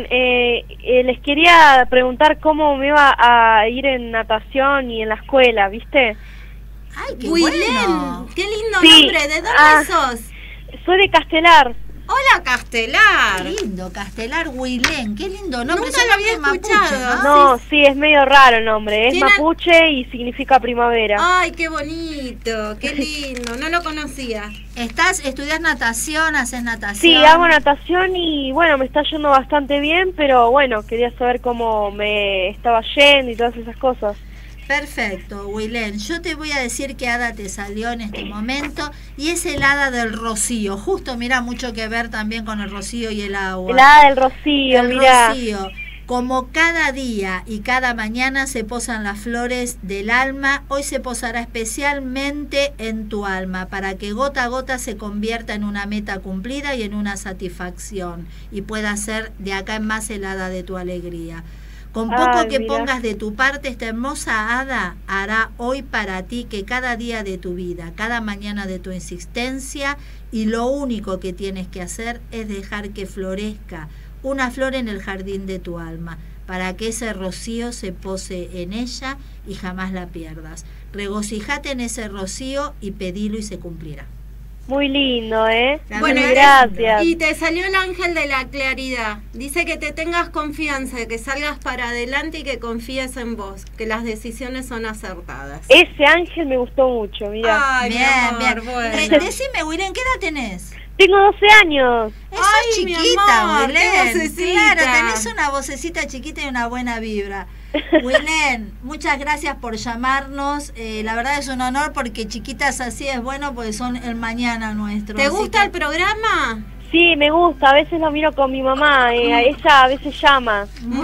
Les quería preguntar cómo me iba a ir en natación y en la escuela, ¿viste? ¡Ay, qué Wilén! bueno! ¡Qué lindo nombre! ¿De dónde sos? Soy de Castelar. ¡Hola, Castelar! Qué lindo, Castelar Wilén, qué lindo nombre. Nunca lo había escuchado. Mapuche, No, sí, es medio raro el nombre. Es ¿Tiene... mapuche y significa primavera. ¡Ay, qué bonito! ¡Qué lindo! No lo conocía. ¿Estudias natación? ¿Haces natación? Sí, hago natación y bueno, me está yendo bastante bien, pero bueno, quería saber cómo me estaba yendo y todas esas cosas. Perfecto, Wilén. Yo te voy a decir qué hada te salió en este momento y es el hada del rocío. Justo, mira, mucho que ver también con el rocío y el agua. El hada del rocío, mira. Rocío. Como cada día y cada mañana se posan las flores del alma, hoy se posará especialmente en tu alma para que gota a gota se convierta en una meta cumplida y en una satisfacción y pueda ser de acá en más el hada de tu alegría. Con poco que pongas de tu parte, esta hermosa hada hará hoy para ti que cada día de tu vida, cada mañana de tu existencia, y lo único que tienes que hacer es dejar que florezca una flor en el jardín de tu alma, para que ese rocío se pose en ella y jamás la pierdas. Regocijate en ese rocío y pedilo y se cumplirá. Muy lindo, ¿eh? Bueno, gracias. Y te salió el ángel de la claridad. Dice que te tengas confianza, que salgas para adelante y que confíes en vos, que las decisiones son acertadas. Ese ángel me gustó mucho, mira. Ay, bien, mi amor, bien. bueno. Decime, Wilén, ¿qué edad tenés? Tengo 12 años. Sos Ay, mi chiquita, amor, qué Wilén. vocecita. Claro, tenés una vocecita chiquita y una buena vibra. Wilén, muchas gracias por llamarnos. La verdad es un honor porque chiquitas así es bueno porque son el mañana nuestro. ¿Te gusta el programa? Sí, me gusta. A veces lo miro con mi mamá. Ella a veces llama.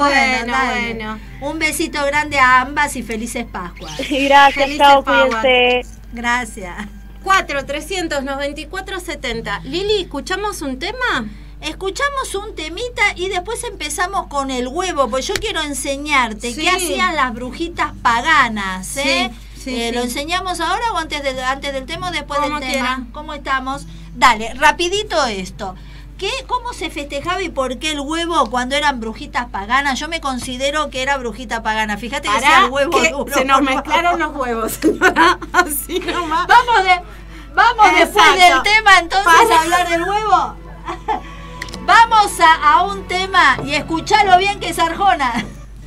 Bueno. Un besito grande a ambas y felices Pascuas. Gracias, Felices chao, Pascuas. cuídense. Gracias. 4-394-70. Lili, ¿escuchamos un tema? Escuchamos un temita y después empezamos con el huevo, pues yo quiero enseñarte qué hacían las brujitas paganas, ¿eh? Sí. ¿Lo enseñamos ahora o antes del tema o después del tema? Quiera. ¿Cómo estamos? Dale, rapidito esto. ¿Cómo se festejaba y por qué el huevo cuando eran brujitas paganas? Yo me considero que era brujita pagana. Fíjate que sea el huevo duro. Se nos mezclaron los huevos, señora. Así nomás. Vamos después del tema entonces a hablar del huevo. Vamos a un tema y escuchalo bien que es Arjona.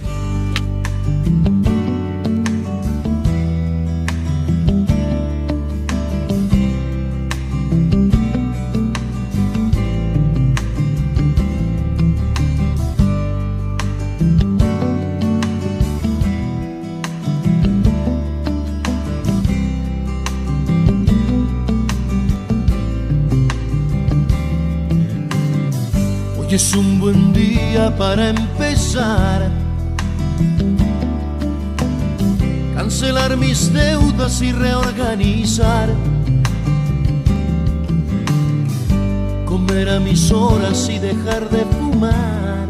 Hoy es un buen día para empezar, cancelar mis deudas y reorganizar, comer a mis horas y dejar de fumar,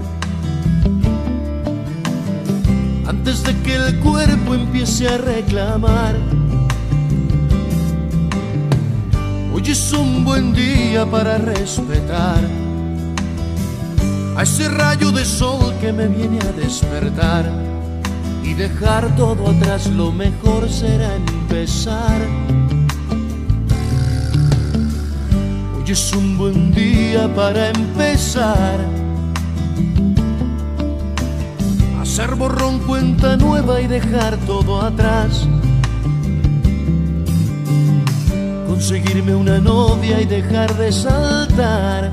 antes de que el cuerpo empiece a reclamar. Hoy es un buen día para respetar a ese rayo de sol que me viene a despertar y dejar todo atrás. Lo mejor será empezar. Hoy es un buen día para empezar a hacer borrón cuenta nueva y dejar todo atrás. Conseguirme una novia y dejar de saltar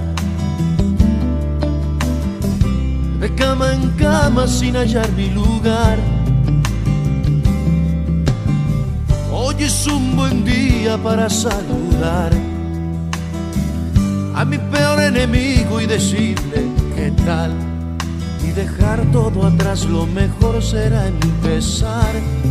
de cama en cama sin hallar mi lugar. Hoy es un buen día para saludar a mi peor enemigo y decirle qué tal. dejar todo atrás, lo mejor será empezar.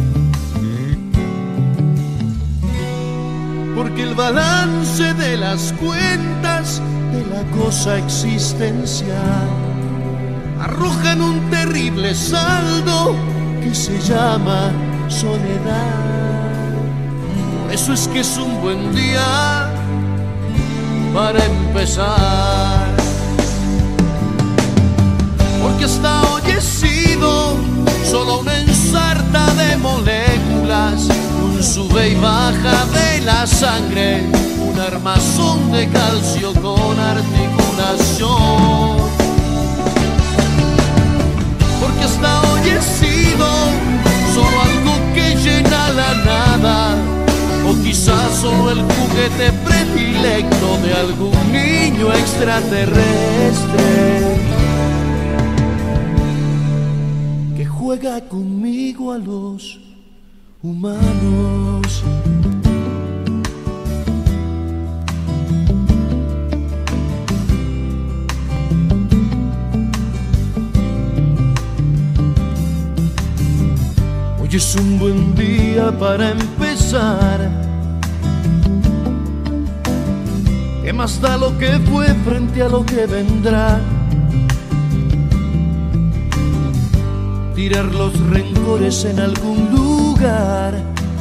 Porque el balance de las cuentas de la cosa existencial arrojan un terrible saldo que se llama soledad. Por eso es que es un buen día para empezar. Porque hasta hoy he sido solo una ensarta de moléculas, un sube y baja de la sangre, un armazón de calcio con articulación. Porque hasta hoy he sido solo algo que llena la nada, o quizás solo el juguete predilecto de algún niño extraterrestre que juega conmigo a los humanos. Hoy es un buen día para empezar. ¿Qué más da lo que fue frente a lo que vendrá? Tirar los rencores en algún lugar,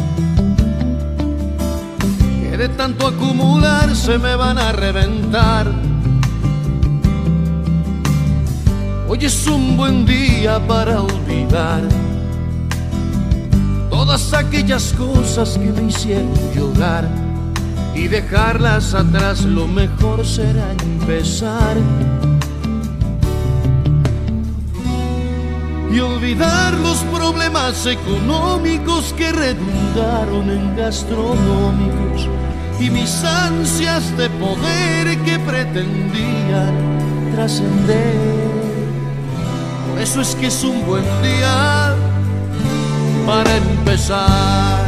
que de tanto acumular se me van a reventar. Hoy es un buen día para olvidar todas aquellas cosas que me hicieron llorar y dejarlas atrás, lo mejor será empezar. Y olvidar los problemas económicos que redundaron en gastronómicos y mis ansias de poder que pretendían trascender. Por eso es que es un buen día para empezar.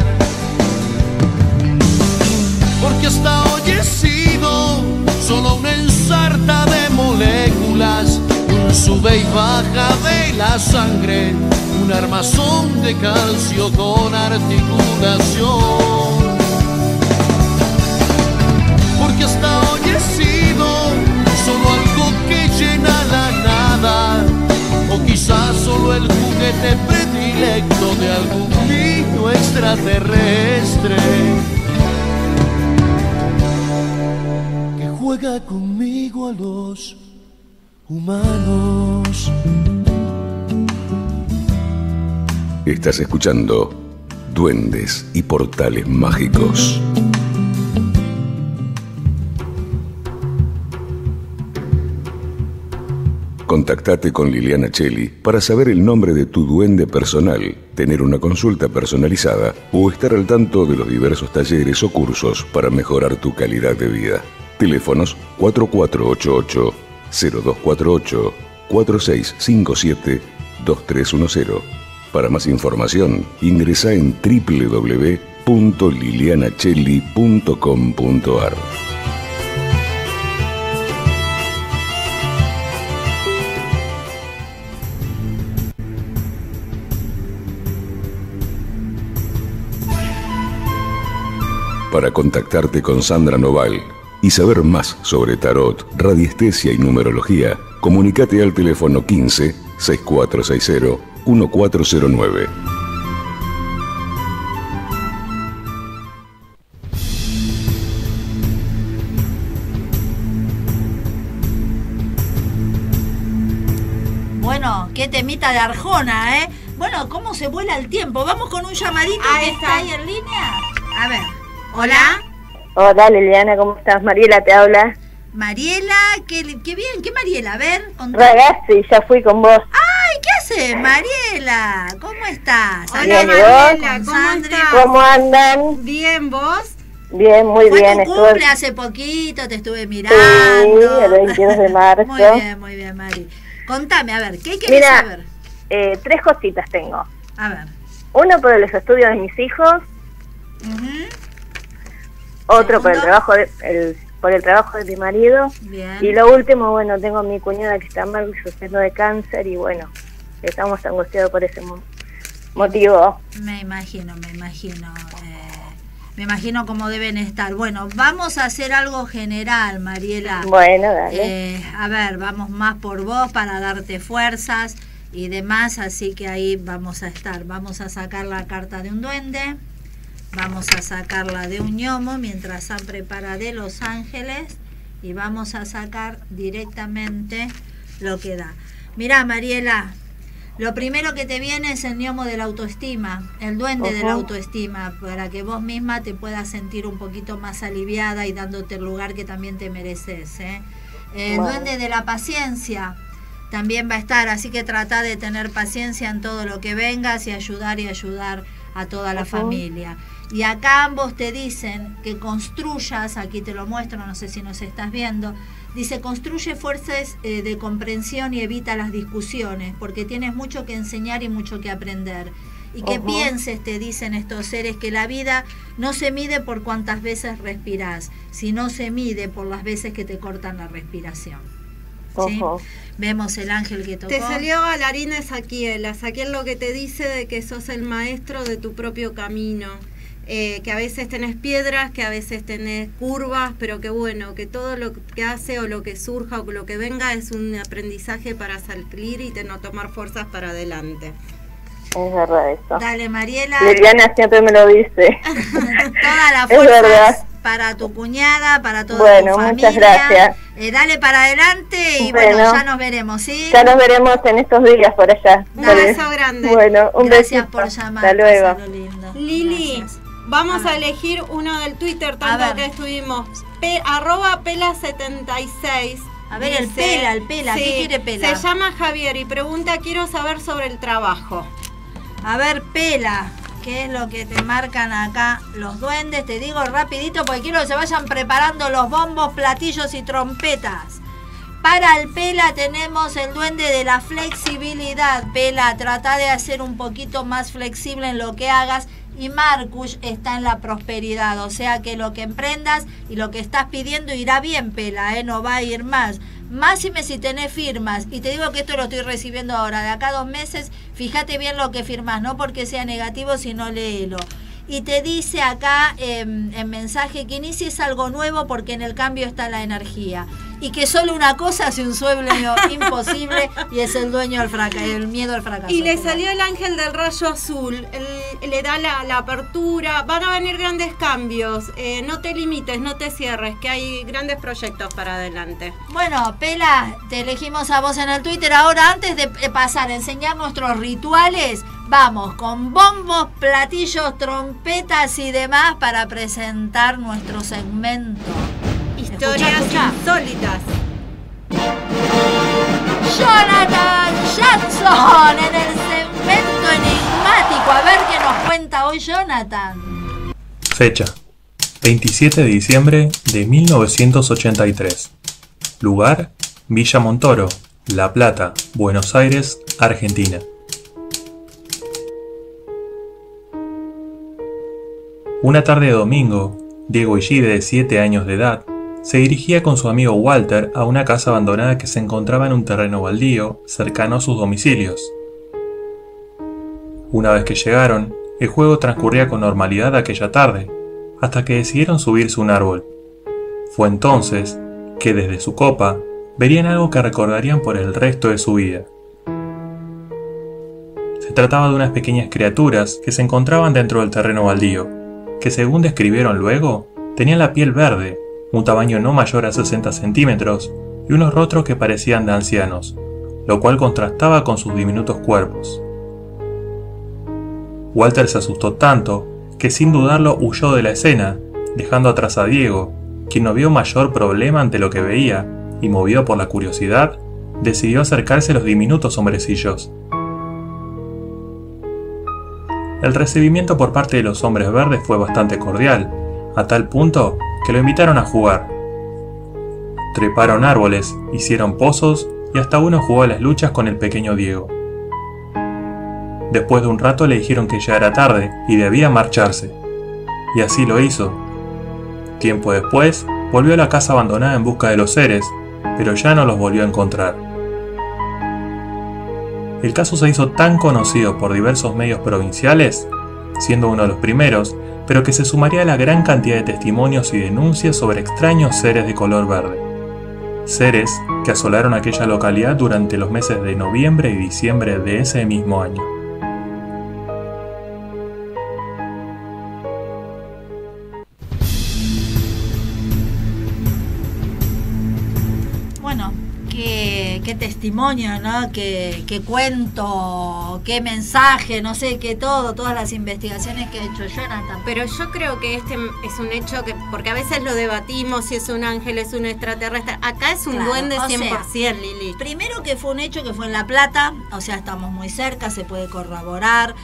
Porque hasta hoy he sido solo una ensarta de moléculas, un sube y baja de la sangre, un armazón de calcio con articulación. Porque hasta hoy he sido solo algo que llena la nada, o quizás solo el juguete predilecto de algún niño extraterrestre que juega conmigo a los humanos. Estás escuchando Duendes y Portales Mágicos. Contactate con Liliana Celli para saber el nombre de tu duende personal, tener una consulta personalizada o estar al tanto de los diversos talleres o cursos para mejorar tu calidad de vida. Teléfonos 4488-0248, 4657-2310. Para más información, ingresa en www.lilianachelli.com.ar. Para contactarte con Sandra Noval y saber más sobre tarot, radiestesia y numerología, comunícate al teléfono 15 6460 1409. Bueno, qué temita de Arjona, ¿eh? Bueno, ¿cómo se vuela el tiempo? Vamos con un llamadito que está ahí en línea. A ver, hola. Hola Liliana, ¿cómo estás? Mariela te habla. Mariela, qué bien, ¿qué Mariela? A ver, Ragazzi, ya fui con vos. ¡Ay, qué haces, Mariela! ¿Cómo estás? Hola Mariela, ¿Cómo andan? Bien, ¿vos? Bien, muy bien. Fue tu cumple hace poquito, te estuve mirando. Sí, el 22 de marzo. Muy bien, Mari. Contame, a ver, ¿qué querés saber? 3 cositas tengo. A ver. Uno por los estudios de mis hijos. Otro por el trabajo por el trabajo de mi marido. Bien. Y lo último, bueno, tengo a mi cuñada que está mal sufriendo de cáncer y bueno, estamos angustiados por ese motivo. Me imagino. Me imagino cómo deben estar. Bueno, vamos a hacer algo general, Mariela. Bueno, dale. A ver, vamos más por vos para darte fuerzas y demás, así que ahí vamos a estar. Vamos a sacar la carta de un duende, vamos a sacarla de un gnomo, mientras Sam prepara de los ángeles, y vamos a sacar directamente lo que da. Mirá, Mariela, lo primero que te viene es el gnomo de la autoestima, el duende de la autoestima, para que vos misma te puedas sentir un poquito más aliviada y dándote el lugar que también te mereces, ¿eh? El duende de la paciencia también va a estar, así que trata de tener paciencia en todo lo que vengas y ayudar a toda la familia. Y acá ambos te dicen que construyas, aquí te lo muestro, no sé si nos estás viendo, dice: construye fuerzas de comprensión y evita las discusiones, porque tienes mucho que enseñar y mucho que aprender. Y que pienses, te dicen estos seres, que la vida no se mide por cuántas veces respirás, sino se mide por las veces que te cortan la respiración. ¿Sí? Vemos el ángel que tocó. Te salió bailarina Ezequiel. Ezequiel lo que te dice de que sos el maestro de tu propio camino. Que a veces tenés piedras, que a veces tenés curvas, pero que bueno, que todo lo que hace o lo que surja o lo que venga es un aprendizaje para salir y no tomar fuerzas para adelante. Es verdad eso. Dale, Mariela. Liliana siempre me lo dice. Toda la fuerza para tu cuñada, para toda tu familia. Muchas gracias. Dale para adelante y bueno, ya nos veremos, ¿sí? Ya nos veremos en estos días por allá. Un beso grande. Bueno, un gracias besito. Por llamar. Hasta luego. Lili. Gracias. Vamos a elegir uno del Twitter, tanto que estuvimos. @pela76. A ver, el Pela. Sí, ¿qué quiere Pela? Se llama Javier y pregunta: quiero saber sobre el trabajo. A ver, Pela, ¿qué es lo que te marcan acá los duendes? Te digo rapidito porque quiero que se vayan preparando los bombos, platillos y trompetas. Para el Pela tenemos el duende de la flexibilidad. Pela, trata de hacer un poquito más flexible en lo que hagas. Y Marcus está en la prosperidad, o sea que lo que emprendas y lo que estás pidiendo irá bien, Pela, no va a ir más. Máxime si tenés firmas, y te digo que esto lo estoy recibiendo ahora, de acá a 2 meses, fíjate bien lo que firmas, no porque sea negativo, sino léelo. Y te dice acá en mensaje que inicies algo nuevo porque en el cambio está la energía. Y que solo una cosa hace un sueño imposible y es el el miedo al fracaso. Y le salió el ángel del rayo azul, le da la apertura, van a venir grandes cambios, no te limites, no te cierres, que hay grandes proyectos para adelante. Bueno, Pela, te elegimos a vos en el Twitter. Ahora, antes de pasar a enseñar nuestros rituales, vamos con bombos, platillos, trompetas y demás para presentar nuestro segmento. Historias insólitas. Jonathan Jackson en el segmento enigmático. A ver qué nos cuenta hoy Jonathan. Fecha: 27 de diciembre de 1983. Lugar: Villa Montoro, La Plata, Buenos Aires, Argentina. Una tarde de domingo, Diego Illide, de 7 años de edad, se dirigía con su amigo Walter a una casa abandonada que se encontraba en un terreno baldío cercano a sus domicilios. Una vez que llegaron, el juego transcurría con normalidad aquella tarde, hasta que decidieron subirse a un árbol. Fue entonces que desde su copa verían algo que recordarían por el resto de su vida. Se trataba de unas pequeñas criaturas que se encontraban dentro del terreno baldío, que según describieron luego, tenían la piel verde, un tamaño no mayor a 60 centímetros y unos rostros que parecían de ancianos, lo cual contrastaba con sus diminutos cuerpos. Walter se asustó tanto que sin dudarlo huyó de la escena, dejando atrás a Diego, quien no vio mayor problema ante lo que veía y, movido por la curiosidad, decidió acercarse a los diminutos hombrecillos. El recibimiento por parte de los hombres verdes fue bastante cordial, a tal punto que lo invitaron a jugar. Treparon árboles, hicieron pozos y hasta uno jugó a las luchas con el pequeño Diego. Después de un rato le dijeron que ya era tarde y debía marcharse, y así lo hizo. Tiempo después, volvió a la casa abandonada en busca de los seres, pero ya no los volvió a encontrar. el caso se hizo tan conocido por diversos medios provinciales, siendo uno de los primeros, pero que se sumaría a la gran cantidad de testimonios y denuncias sobre extraños seres de color verde. Seres que asolaron aquella localidad durante los meses de noviembre y diciembre de ese mismo año. Qué testimonio, ¿no? Qué cuento, qué mensaje, no sé, qué todas las investigaciones que ha hecho Jonathan. Pero yo creo que este es un hecho que, porque a veces lo debatimos, si es un ángel, es un extraterrestre. Acá es un duende 100%, Lili. Primero que fue un hecho que fue en La Plata, o sea, estamos muy cerca, se puede corroborar.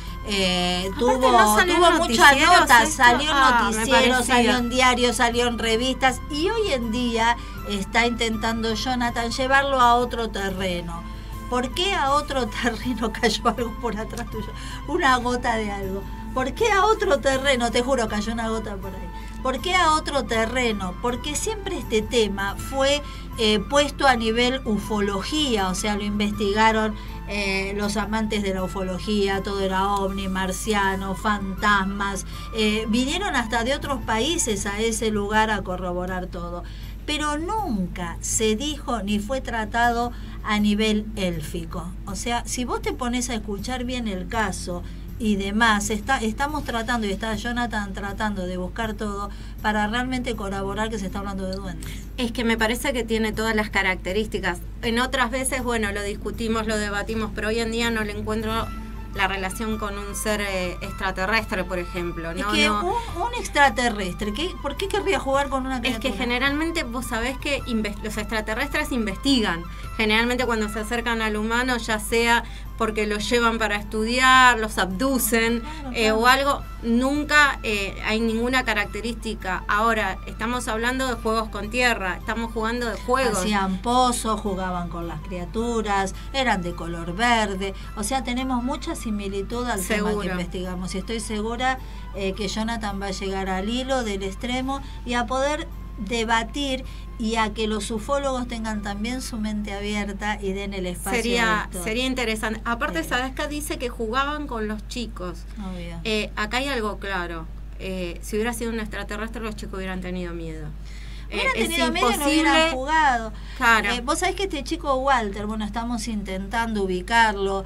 Tuvo muchas notas, salió en noticieros, salió en diarios, salió en revistas, y hoy en día está intentando Jonathan llevarlo a otro terreno. ¿Por qué a otro terreno? Cayó algo por atrás tuyo, una gota de algo. ¿Por qué a otro terreno? Te juro, cayó una gota por ahí. ¿Por qué a otro terreno? Porque siempre este tema fue puesto a nivel ufología, o sea, lo investigaron los amantes de la ufología, todo era ovni, marciano, fantasmas, vinieron hasta de otros países a ese lugar a corroborar todo. Pero nunca se dijo ni fue tratado a nivel élfico. O sea, si vos te pones a escuchar bien el caso y demás, estamos tratando, y está Jonathan tratando de buscar todo para realmente corroborar que se está hablando de duendes. Es que me parece que tiene todas las características. En otras veces, bueno, lo discutimos, lo debatimos, pero hoy en día no le encuentro la relación con un ser extraterrestre, por ejemplo. ¿no? Es que un extraterrestre, ¿por qué querría jugar con una criatura? Es que generalmente vos sabés que los extraterrestres investigan. Generalmente cuando se acercan al humano, ya sea porque los llevan para estudiar, los abducen, claro. O algo, nunca hay ninguna característica. Ahora, estamos hablando de juegos con tierra, estamos jugando de juegos. Hacían pozos, jugaban con las criaturas, eran de color verde, o sea, tenemos mucha similitud al tema que investigamos, y estoy segura que Jonathan va a llegar al hilo del extremo y a poder debatir, y a que los ufólogos tengan también su mente abierta y den el espacio. Sería interesante. Aparte, Sadasca dice que jugaban con los chicos. Acá hay algo claro. Si hubiera sido un extraterrestre, los chicos hubieran tenido miedo. Hubieran tenido miedo y no hubieran jugado. Claro. Vos sabés que este chico Walter, bueno, estamos intentando ubicarlo,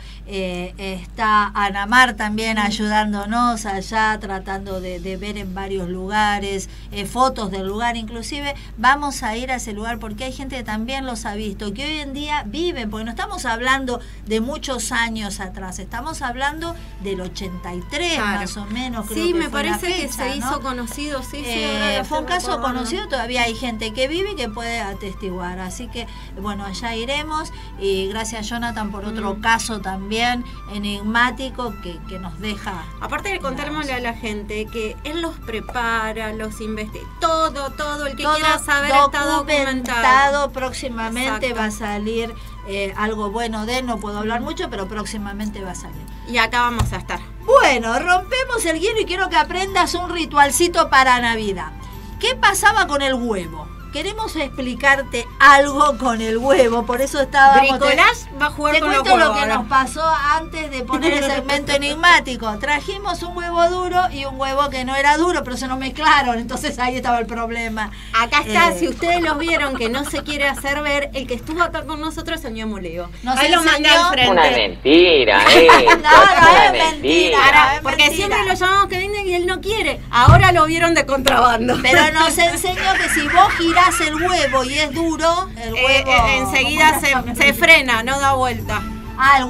está Anamar también ayudándonos allá, tratando de ver en varios lugares, fotos del lugar, inclusive vamos a ir a ese lugar porque hay gente que también los ha visto, que hoy en día viven, porque no estamos hablando de muchos años atrás, estamos hablando del 83 más o menos, creo que me fue parece la fecha, que se hizo conocido, fue un caso conocido, todavía hay gente que vive y que puede atestiguar, así que bueno, allá iremos, y gracias Jonathan por otro caso también enigmático que nos deja. Aparte de contarle a la gente que él los prepara, los investiga, todo el que quiera saber está documentado. Próximamente va a salir algo bueno de él, no puedo hablar mucho, pero próximamente va a salir. Y acá vamos a estar. Bueno, rompemos el hielo y quiero que aprendas un ritualcito para Navidad. ¿Qué pasaba con el huevo? Queremos explicarte algo con el huevo, por eso estábamos... Bricolás va a jugar con los huevos. Te cuento lo que nos pasó antes de poner el segmento enigmático. Trajimos un huevo duro y un huevo que no era duro, pero se nos mezclaron, entonces ahí estaba el problema. Acá está, si ustedes los vieron que no se quiere hacer ver, el que estuvo acá con nosotros es el ño Muleo. Ahí lo mandé al frente. Una mentira, no es mentira. Porque siempre lo llamamos que venden y él no quiere. Ahora lo vieron de contrabando. Pero nos enseñó que si vos girás el huevo y es duro, el huevo enseguida se frena, no da vuelta. El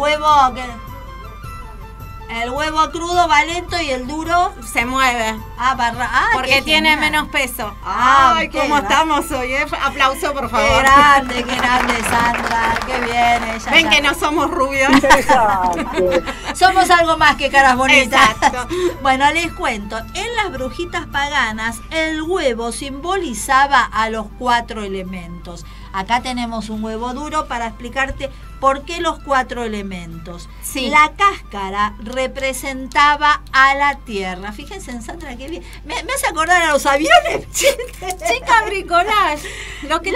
huevo crudo va lento y el duro se mueve. Porque tiene menos peso. Ay, ¿cómo estamos hoy? Aplauso, por favor. Qué grande, Sandra. Qué bien ella. Ven que no somos rubias. Somos Somos algo más que caras bonitas. Exacto. Bueno, les cuento. En las brujitas paganas, el huevo simbolizaba a los 4 elementos. Acá tenemos un huevo duro para explicarte por qué los 4 elementos. Sí. La cáscara representaba a la tierra. Fíjense en Sandra, qué bien. Me hace acordar a los aviones. Chica bricolage. Lo que la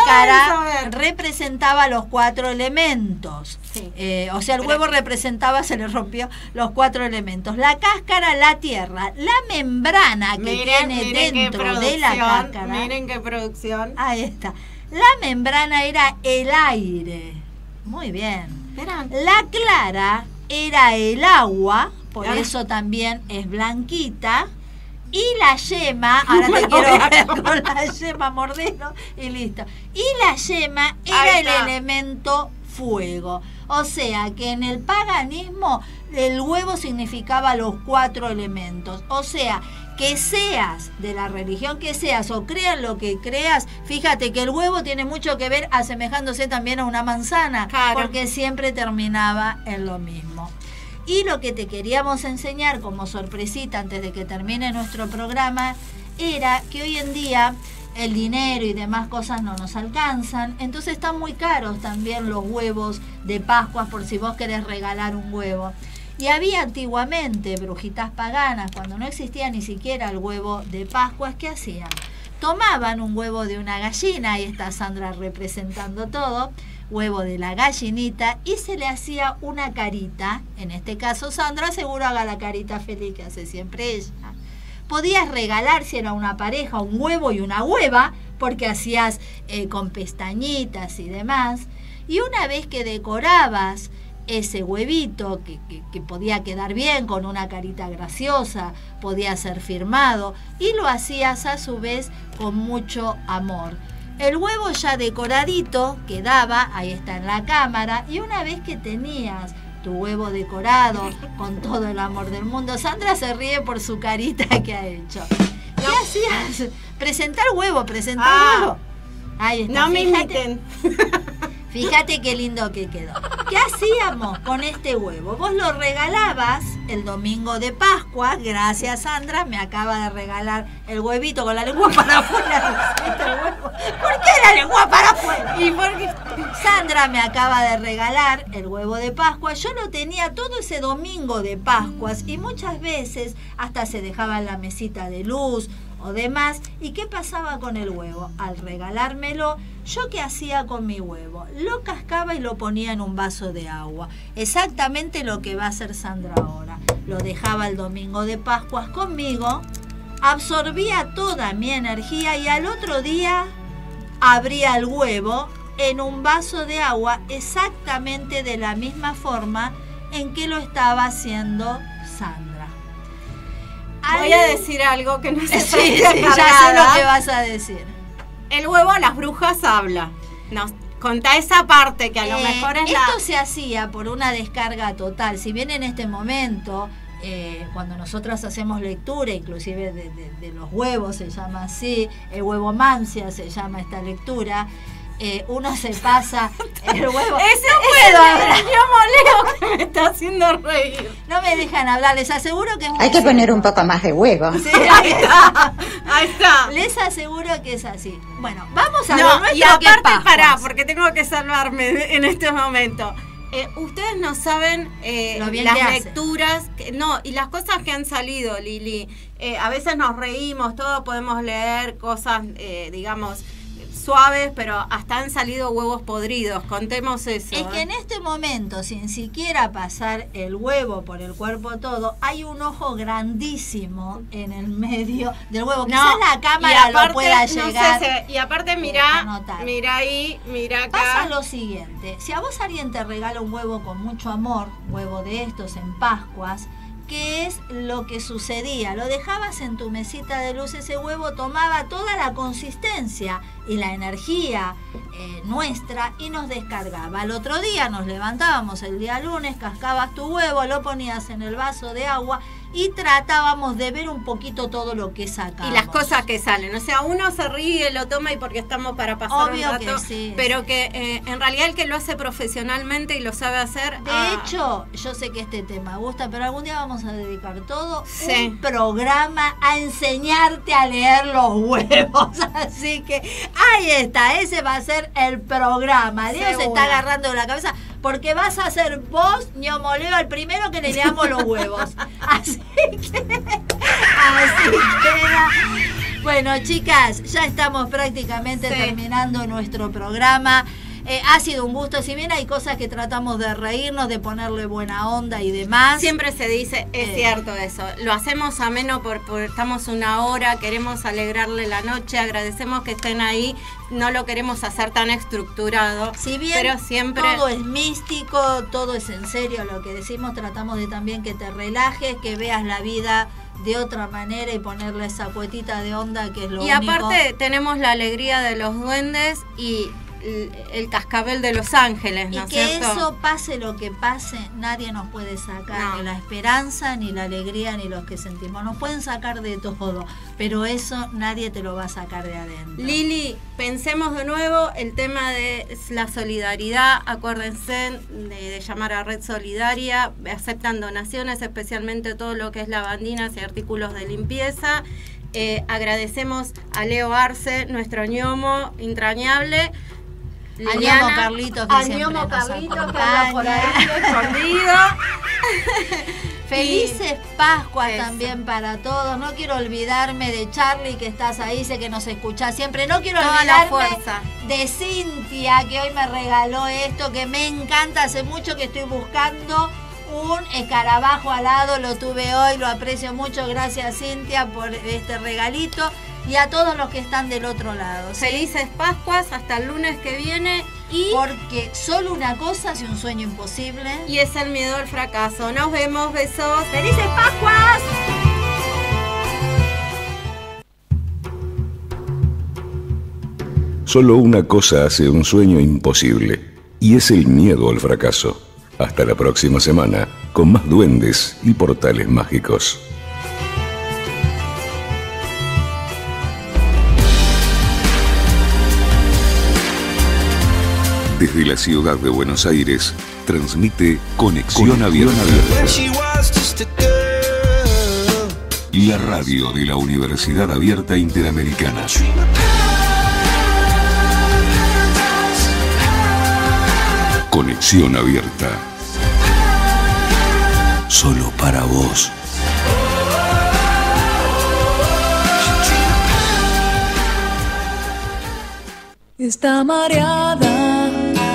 cáscara representaba los 4 elementos. Sí. O sea, el huevo representaba, se le rompió los 4 elementos. La cáscara, la tierra. La membrana que tiene dentro de la cáscara. Miren qué producción. Ahí está. La membrana era el aire. Muy bien. Verán. La clara era el agua, por eso también es blanquita. Y la yema, ahora te quiero ver con la yema, mordelo y listo. Y la yema era el elemento fuego. O sea que en el paganismo el huevo significaba los 4 elementos. O sea, que seas de la religión que seas o creas lo que creas, fíjate que el huevo tiene mucho que ver asemejándose también a una manzana, claro, porque siempre terminaba en lo mismo. Y lo que te queríamos enseñar como sorpresita antes de que termine nuestro programa era que hoy en día el dinero y demás cosas no nos alcanzan, entonces están muy caros también los huevos de Pascua por si vos querés regalar un huevo. Y había antiguamente brujitas paganas, cuando no existía ni siquiera el huevo de Pascua, ¿qué hacían? Tomaban un huevo de una gallina, ahí está Sandra representando todo, huevo de la gallinita, y se le hacía una carita. En este caso Sandra seguro haga la carita feliz que hace siempre ella. Podías regalar, si era una pareja, un huevo y una hueva, porque hacías con pestañitas y demás. Y una vez que decorabas ese huevito, que podía quedar bien con una carita graciosa, podía ser firmado, y lo hacías a su vez con mucho amor. El huevo ya decoradito quedaba, ahí está en la cámara, y una vez que tenías tu huevo decorado con todo el amor del mundo, Sandra se ríe por su carita que ha hecho. ¿Qué hacías? Presentar huevo. Ahí está. No me imiten. Fíjate qué lindo que quedó. ¿Qué hacíamos con este huevo? Vos lo regalabas el domingo de Pascua. Gracias, Sandra, me acaba de regalar el huevito con la lengua para afuera. ¿Por qué la lengua para afuera? Y porque Sandra me acaba de regalar el huevo de Pascua. Yo lo tenía todo ese domingo de Pascuas y muchas veces hasta se dejaba en la mesita de luz o demás. ¿Y qué pasaba con el huevo? Al regalármelo, ¿yo qué hacía con mi huevo? Lo cascaba y lo ponía en un vaso de agua. Exactamente lo que va a hacer Sandra ahora. Lo dejaba el domingo de Pascuas conmigo, absorbía toda mi energía y al otro día abría el huevo en un vaso de agua exactamente de la misma forma en que lo estaba haciendo Sandra. Voy a decir algo que no sé si ya sé lo que vas a decir. El huevo a las brujas habla. Nos contá esa parte que a lo mejor es esto se hacía por una descarga total. Si bien en este momento, cuando nosotros hacemos lectura, inclusive de los huevos, se llama así, el huevo mancia se llama esta lectura, uno se pasa el huevo. Ese puedo hablar. Yo Leo que me está haciendo reír. No me dejan hablar, les aseguro que es muy Hay que poner un poco más de huevo. Sí, ahí está. Les aseguro que es así. Bueno, vamos a ver nuestro y aparte, pará, porque tengo que salvarme en este momento. Ustedes no saben las lecturas, y las cosas que han salido, Lili. A veces nos reímos, todos podemos leer cosas, digamos, suaves, pero hasta han salido huevos podridos. Contemos eso. Es que en este momento, sin siquiera pasar el huevo por el cuerpo todo, hay un ojo grandísimo en el medio del huevo. Quizás la cámara aparte, lo pueda llegar. Y aparte, mira ahí, mira acá. Pasa lo siguiente: si a vos alguien te regala un huevo con mucho amor, huevo de estos en Pascuas, ¿qué es lo que sucedía? Lo dejabas en tu mesita de luz, ese huevo tomaba toda la consistencia y la energía nuestra y nos descargaba. Al otro día nos levantábamos el día lunes, cascabas tu huevo, lo ponías en el vaso de agua y tratábamos de ver un poquito todo lo que sacamos. Y las cosas que salen. O sea, uno se ríe, lo toma y porque estamos para pasar obvio un rato, que sí, pero que en realidad el que lo hace profesionalmente y lo sabe hacer... De hecho, yo sé que este tema gusta, pero algún día vamos a dedicar todo un programa a enseñarte a leer los huevos. Así que ahí está, ese va a ser el programa. Leo se está agarrando de la cabeza porque vas a ser vos, ñomo Leo, el primero que le leamos los huevos. Así que bueno, chicas, ya estamos prácticamente terminando nuestro programa. Ha sido un gusto, si bien hay cosas que tratamos de reírnos, de ponerle buena onda y demás. Siempre se dice, es cierto eso, lo hacemos ameno porque estamos una hora, queremos alegrarle la noche, agradecemos que estén ahí, no lo queremos hacer tan estructurado. Si bien pero siempre todo es místico, todo es en serio lo que decimos, tratamos de también que te relajes, que veas la vida de otra manera y ponerle esa cuetita de onda que es lo único. Y aparte tenemos la alegría de los duendes y el cascabel de Los Ángeles, ¿no es cierto? Y que eso pase lo que pase, nadie nos puede sacar ni la esperanza, ni la alegría, ni los que sentimos. Nos pueden sacar de todo, pero eso nadie te lo va a sacar de adentro. Lili, pensemos de nuevo el tema de la solidaridad. Acuérdense de llamar a Red Solidaria, aceptan donaciones, especialmente todo lo que es lavandinas y artículos de limpieza. Agradecemos a Leo Arce, nuestro ñomo entrañable. A ñomo Carlitos, que siempre nos anda por ahí escondido. Felices Pascuas también para todos. No quiero olvidarme de Charlie, que estás ahí, sé que nos escuchás siempre. No quiero olvidarme de Cintia, que hoy me regaló esto, que me encanta. Hace mucho que estoy buscando un escarabajo alado, lo tuve hoy, lo aprecio mucho. Gracias, Cintia, por este regalito. Y a todos los que están del otro lado, ¿sí? Felices Pascuas, hasta el lunes que viene. Y porque solo una cosa hace un sueño imposible. Y es el miedo al fracaso. Nos vemos, besos. ¡Felices Pascuas! Solo una cosa hace un sueño imposible, y es el miedo al fracaso. Hasta la próxima semana, con más duendes y portales mágicos. Desde la ciudad de Buenos Aires, transmite Conexión Abierta. La radio de la Universidad Abierta Interamericana. Conexión Abierta. Solo para vos. Está mareada,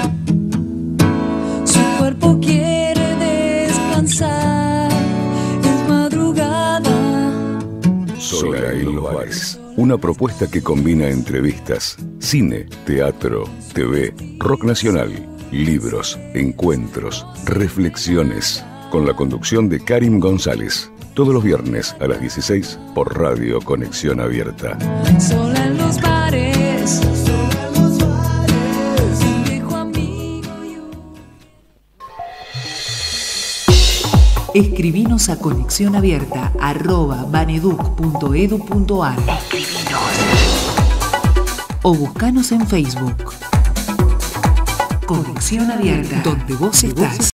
su cuerpo quiere descansar, es madrugada. Sola en los bares. Una propuesta que combina entrevistas, cine, teatro, TV, rock nacional, libros, encuentros, reflexiones, con la conducción de Karim González. Todos los viernes a las 16 por Radio Conexión Abierta. Sola en los bares. Escribinos a conexionabierta@baneduc.edu.ar. Escribinos. O buscanos en Facebook. Conexión Abierta, donde vos estás.